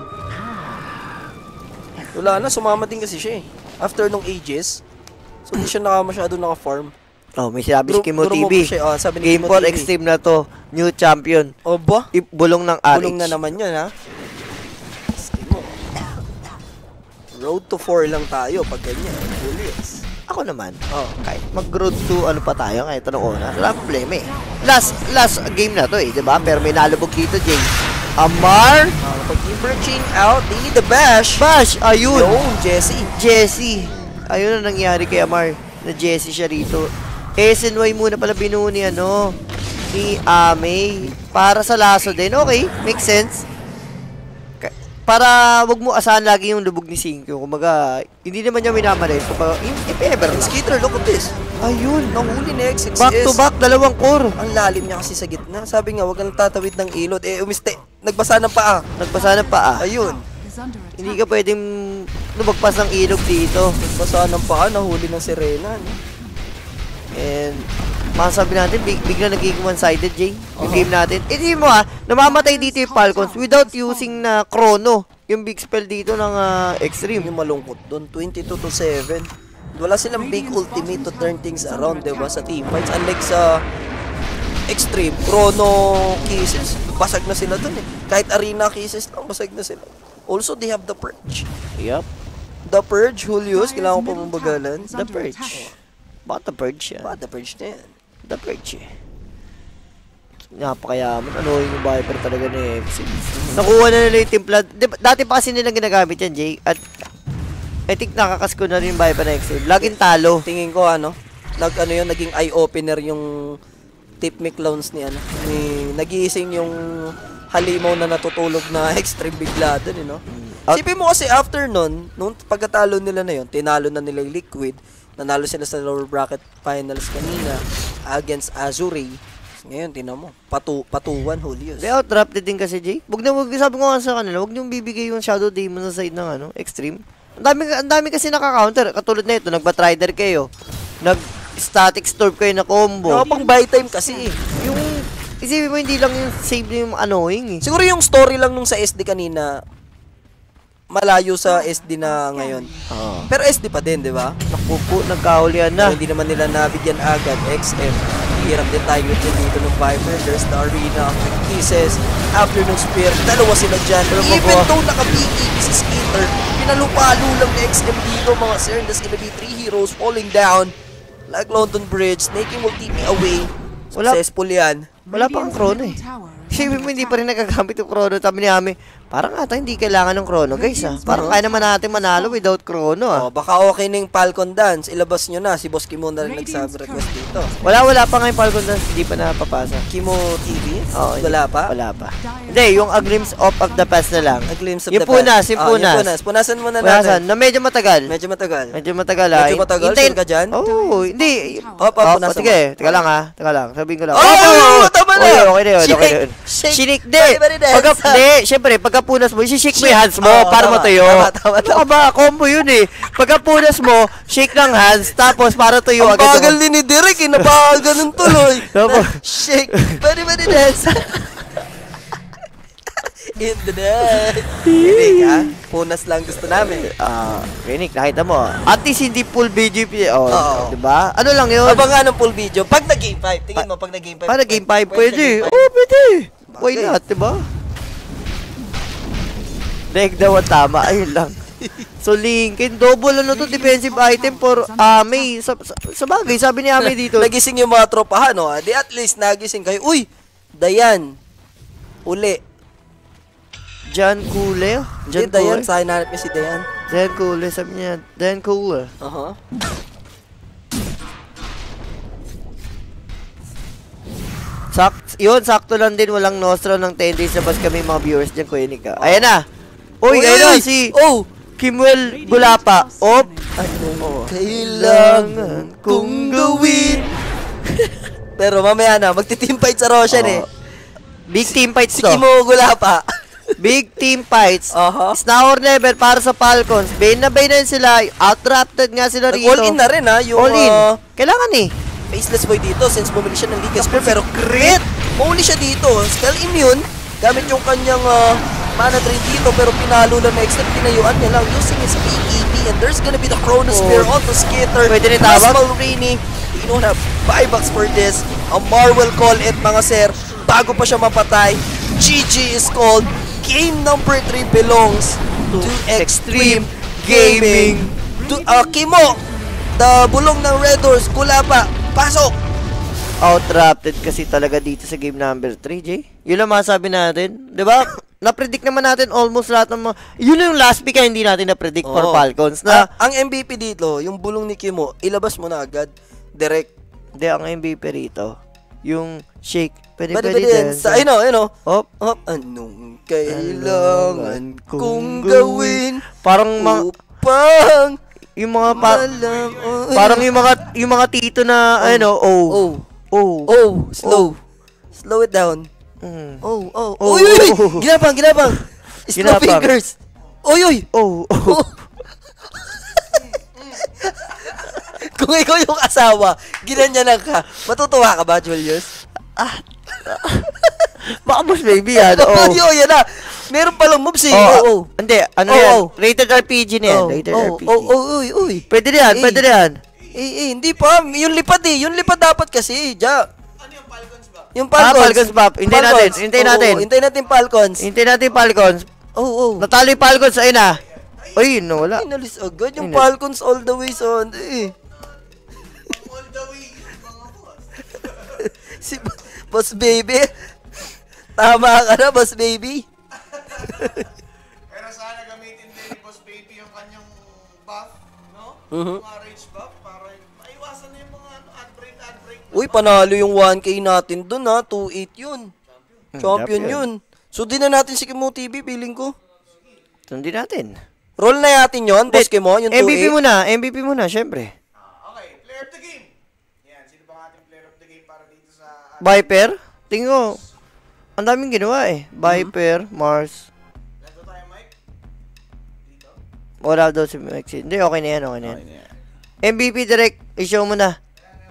Wala na, sumama din kasi siya eh. After nung ages, so hindi siya naka masyado naka-farm. Oh, may sinabi si Gru- Kimo grumo T V. pa siya, oh, sabi ni Game Kimo four T V. Extreme na to. New champion. O ba? I- bulong ng R H. Bulong na naman yun ha. Sige mo. Road to four lang tayo pag ganyan. Julius. Ako naman. Oh. Kahit mag-road to ano pa tayo kahit anong oras. Wala problema eh. Last, last game na to eh, diba? Pero may nalubog dito, Jay. Amar! Uh, pag Kimber Chain out, they need the bash. Bash! Ayun! Yung Jesse. Jesse! Ayun ang nangyari kay Amar. Na Jesse siya rito. S N Y muna pala binuo ni ano, ni Ame. Para sa laso din. Okay, makes sense. Ka- Para wag mo asahan lagi yung lubog ni Cinco. Kumaga, hindi naman niya minamalit. Kumbaga, if ever. Skater, look at this. Ayun! Nahuli ni X X S. Back to back, dalawang core. Ang lalim niya kasi sa gitna. Sabi nga, wag kang tatawid ng ilot. Eh, umiste. Nagbasa ng paa. Nagpasa ng paa. Ayun. Is under attack. Hindi ka pwedeng lumagpas ng ilog dito. Nagbasa ng paa. Nahuli ng sirena. No? And, masasabi natin, big, bigla naging one-sided, Jay. Yung Uh-huh. game natin. Eh, di mo ah, namamatay dito yung Falcons without using na chrono. yung big spell dito ng ah, Extreme. Yung malungkot doon, twenty-two to seven. Wala silang big ultimate to turn things around, diba, sa team fights. Unlike sa Extreme, Chrono Kisses, basag na sila doon eh. Kahit Arena Kisses lang, basag na sila. Also, they have the Purge. Yup. The Purge, Julius, kailangan ko pa mabagalan. The Purge. Bakit The Purge yan? Ba, the Purge na yan. The Purge eh. Napakayaman. Ano yung Viper talaga ni X. Nakuha na nila yung timpla. Di- Dati pa kasi nilang ginagamit yan, Jay. At I think nakakas ko na rin yung Viper na X. Laging talo. Tingin ko, ano, nag, ano yun, naging eye-opener yung tip me clowns ni, ano, ni, nagising yung halimaw na natutulog na Extreme bigla dun, you know? Out- Sipin mo kasi after nun, nung pagkatalo nila na yun, tinalo na nila yung Liquid, nanalo sila sa lower bracket finals kanina against Azure. Ngayon, tinan mo, patu patuwan, Julius. They outdrafted din kasi, Jay. Wag na wag, sabi ko nga sa kanila, wag niyong bibigay yung Shadow Demon sa side ng ano, Extreme. Ang dami, ang dami kasi nakaka-counter. Katulad na ito, nagba-Trider kayo. Nag-Static Storm kayo na combo. No, pang buy time kasi eh. Yung, isipin mo, hindi lang yung save na yung annoying eh. Siguro yung story lang nung sa S D kanina, malayo sa S D na ngayon. Ah. Pero S D pa din, di ba? Naku po, nagkahulihan na. Pero hindi naman nila nabigyan agad. X M, hirap din tayo din dito ng Viper. There's the Arena, Kisses, after nung Spear, dalawa sila dyan. Even though naka-B E B si Skater, pinalupalo lang ni X M dito, mga sir. There's gonna be three heroes falling down like London Bridge. Snaking will keep me away. Wala- Successful yan. Wala pa ang Chrono eh. Isipin mo, hindi pa rin nagagamit yung Chrono. Sabi ni Ami, parang ata hindi kailangan ng Chrono, guys ah. Parang kaya naman natin manalo without Chrono ah. Oh, baka okay na yung Falcon Dance. Ilabas nyo na. Si Boss Kimo na rin nagsabi-request dito. Wala, wala pa nga yung Falcon Dance, hindi pa napapasa. Kimo T V? Oo, hindi- Wala pa? Wala pa. Hindi, yung A Glimpse of, of the Past na lang. A glimpse of Yung the punas, past. yung Ah, punas. punas. Punasan mo na Punasan, natin. na medyo matagal. Medyo matagal. Medyo matagal ah. Medyo matagal? Hintayin- Sure ka dyan? Oo, oh, hindi. Oh, pa, punasan sige, mo. teka lang ah. Teka lang, sabihin ko lang. Oh, oh, tama na! Okay, okay na yun, okay na Shake, yun. shake. Shinik, di. Bari, bari, dance. Pagka, di, syempre, pagkapunas mo, isi-shake mo yung hands mo Oo, para tama, matuyo. tama, tama, Ano ka ba? Combo yun eh. Pagkapunas mo, shake ng hands, tapos para tuyo Ang agad. bagal din ni Derek eh. Nabagal ng tuloy. Tapos, Shake. Bari, bari, dance. In the net. Derek ha? Punas lang gusto namin. ah, Rinik, nakita mo. At least hindi full B G P. Oh, Oo. diba? Ano lang yun? Abangan ng full video. Pag nag-game five, tingin mo pag nag-game five. Para game five, pwede. Pwede sa game five. Oo, pwede. Why Bagay. not, diba? Leg daw ang tama. Ayun lang. So, Lincoln, double ano to, defensive item for Ame. Sa, sa, sa bagay, sabi ni Ame dito. Nagising yung mga tropahan, no? Di at least nagising kayo. Uy! Dayan. Uli. Jan Kule. Jan Jan Dayan, Kule. sa hinanap niya si Dayan. Jan Kule, sabi niya. Jan Kule. Aha. Sak yun, sakto lang din. Walang nostro ng ten days. Labas kami mga viewers dyan, Kuya Nick. ah. Ayan na. Uy, ayun na, si Oh! Kimwell Gulapa. Op. Ano? Kailangan kong gawin. Pero mamaya na, magti-team fight sa Roshan eh. Oo. Big team fights Si to. Kimo gula pa. Big team fights. Aha. Snower level para sa Falcons. Bain na bain na yun sila. Outdrafted nga sila rito. Nag-all in na rin ha, yung All in. ah, Kailangan eh. Faceless Boy dito since bumili siya ng Liga Spear. Pero crit! Mauli siya dito. Spell immune. Gamit yung kanyang ah, mana drain dito. Pero pinalo lang na extra. Tinayuan niya lang using his P E B. And there's gonna be the Chrono Spear Oh. onto Skitter. Pwede rin tawag? Mulrini. You don't have buybacks for this. A Marvel call it mga sir. Bago pa siya mapatay. G G is called. Game number three belongs to Extreme Gaming. To, uh, Kimo, the bulong ng Red Doors, Kulapa, pasok! Outdrafted kasi talaga dito sa game number three, Jay. Yun lang masabi natin. Diba? Na-predict naman natin almost lahat ng mga... Yun yung last pick kaya hindi natin na-predict for Oo. Falcons. Ah, Na, ang M V P dito, yung bulong ni Kimo, ilabas mo na agad. Direct. hindi, ang M V P rito, yung shake. Pwede, Pwede, pwede, pwede din. din. Sa, ayun o, ayun o. Hop. Hop. Anong kailangan kong gawin Parang mga... upang Yung mga... Pa, malam... oh, parang yung mga yung mga tito na, ano, oh. Oh. Oh. Oh. Slow. Slow it down. Mm. Oh, oh. Oh, Uy, uy, uy. oh. Ginapang, ginapang. Slow Ginapang. fingers. Uy, uy. Oh. Oh. Oh. Kung ikaw yung asawa, ginanyanan ka, matutuwa ka ba, Julius? Baka mas baby yan. Oh. Oh. Yo, yan na. Meron palang moves eh. Oh, Oo. Oh, Hindi, ano Oh, yan? oh. Rated R P G na yan. Oh, Rated oh, R P G. oh, oh, uy, uy. Pwede na yan, Eh. pwede na yan. Eh, eh, hindi pa. Yung lipad eh. Yung lipad dapat kasi. Ja. Ano yung Falcons ba? Yung Ah, Falcons. Falcons Buff. Hintayin natin, Falcons. hintayin Oo, natin. hintayin natin Falcons. Hintayin natin yung Falcons. Oh, oh. Natalo yung Falcons, ayun na. Uy, no, wala. Ay, nalis agad. Yung Ay, nal- Falcons all the way sa eh. All the way, mga boss. Si B- Boss Baby. Tama ka na, Boss Baby. Pero sana gamitin din ni Boss Baby yung kanyang buff, no? Mhm. Mga rage buff para maiwasan na yung mga ano, ad-break, ad-break. Uy, panalo yung one K natin dun ha. two eight yun. Champion champion. yun. Sundin na natin si Kimo T V, feeling ko. Sundin natin. Roll na natin yun, Boss Kimo, yung M two V P eight. muna, M V P muna, syempre. Ah, okay, player of the game. Yan, sino ba ang ating player of the game para dito sa... Viper, tingin ko, ang daming ginawa eh. Viper, Mars. Nandito tayo, Mike? Dito? Wala daw si Mike. Hindi, okay na yan, okay na yan. Okay na yan. M V P direct, i-show mo na.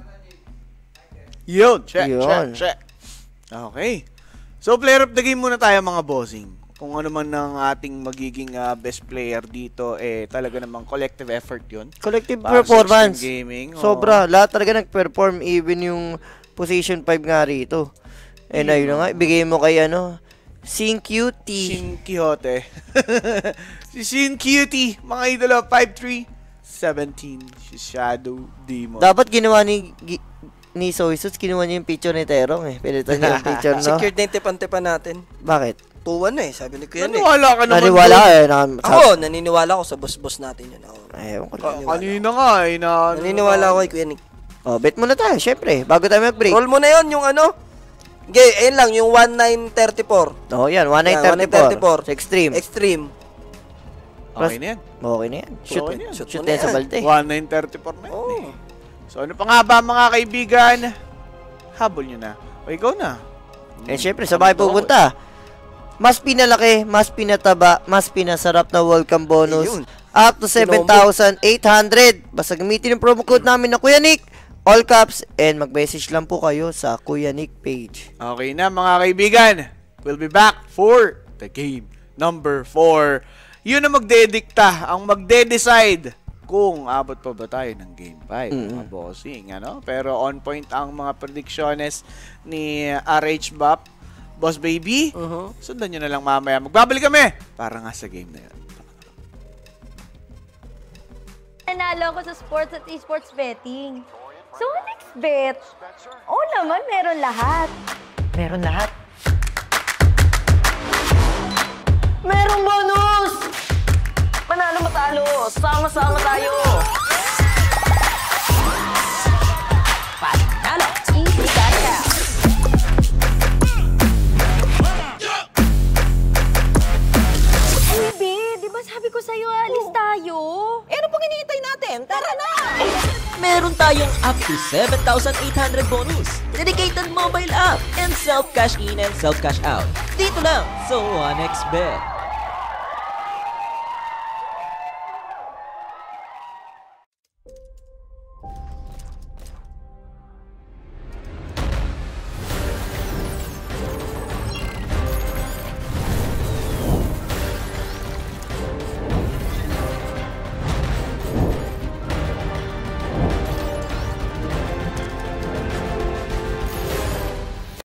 Yun, check, Yun. check, check. Okay. So, player of the game muna tayo, mga bossing. Kung ano man ang ating magiging ah, best player dito, eh, talaga namang collective effort yun. Collective Para sa performance. Extreme Gaming. oo. Sobra. Lahat talaga nag-perform, even yung position five nga rito. And ayun na nga, ibigay mo kay ano, Sing Cutie. Shin Quixote. Si Shin Cutie, mga idolo, five three, seventeen. Si Shadow Demon. Dapat ginawa ni gi- ni Soysus, kinuha niya yung picture ni Terong eh. Pilitan niya yung picture, no? Secured na yung tipan-tipan natin. Bakit? two one na eh, sabi ni Kuya Nick. Naniwala ka naman Naniwala doon. eh. Na, sa, Ako, naniniwala ako sa boss-boss natin yun. Ako. Ewan ko Ka- lang. Kanina nga eh. Na, Naniniwala ako kay Kuya Nick. Oh, bet muna tayo, syempre. Bago tayo mag-break. Roll mo na yun, yung ano? Okay, ayun lang, yung nineteen thirty-four. Oh, yan. one nine Yan, three four. Sa extreme. Extreme. Okay na yan. Okay na yan. Shoot. Okay na yan. Shoot, Shoot mo na na yan sa yan. balde. one nine thirty-four na yun Oh. eh. So ano pa nga ba mga kaibigan? Habol nyo na. O ikaw na. Eh, syempre, sabay pupunta. Mas pinalaki, mas pinataba, mas pinasarap na welcome bonus. Ayun. Up to seven thousand eight hundred. Basta gamitin yung promo code namin na Kuya Nick. All caps. And mag-message lang po kayo sa Kuya Nick page. Okay na mga kaibigan. We'll be back for the game number four. Yun ang magdedikta, ang magde-decide kung abot pa ba tayo ng game five, mga bossing, ano? Pero on point ang mga predictions ni R H Bap, Boss Baby. Uh-huh. Sundan nyo na lang mamaya. Magbabalik kami para nga sa game na yun. Nanalo ako sa sports at esports betting. So, next bet. Oo naman, meron lahat. Meron lahat. Meron bonus! Panalo matalo, sama-sama tayo. Panalo! Easy kaya. Baby, di ba sabi ko sa'yo, alis tayo? Eh, ano pang hinihintay natin? Tara na! Meron tayong up to seven thousand eight hundred bonus, dedicated mobile app, and self-cash in and self-cash out. Dito lang sa one x bet.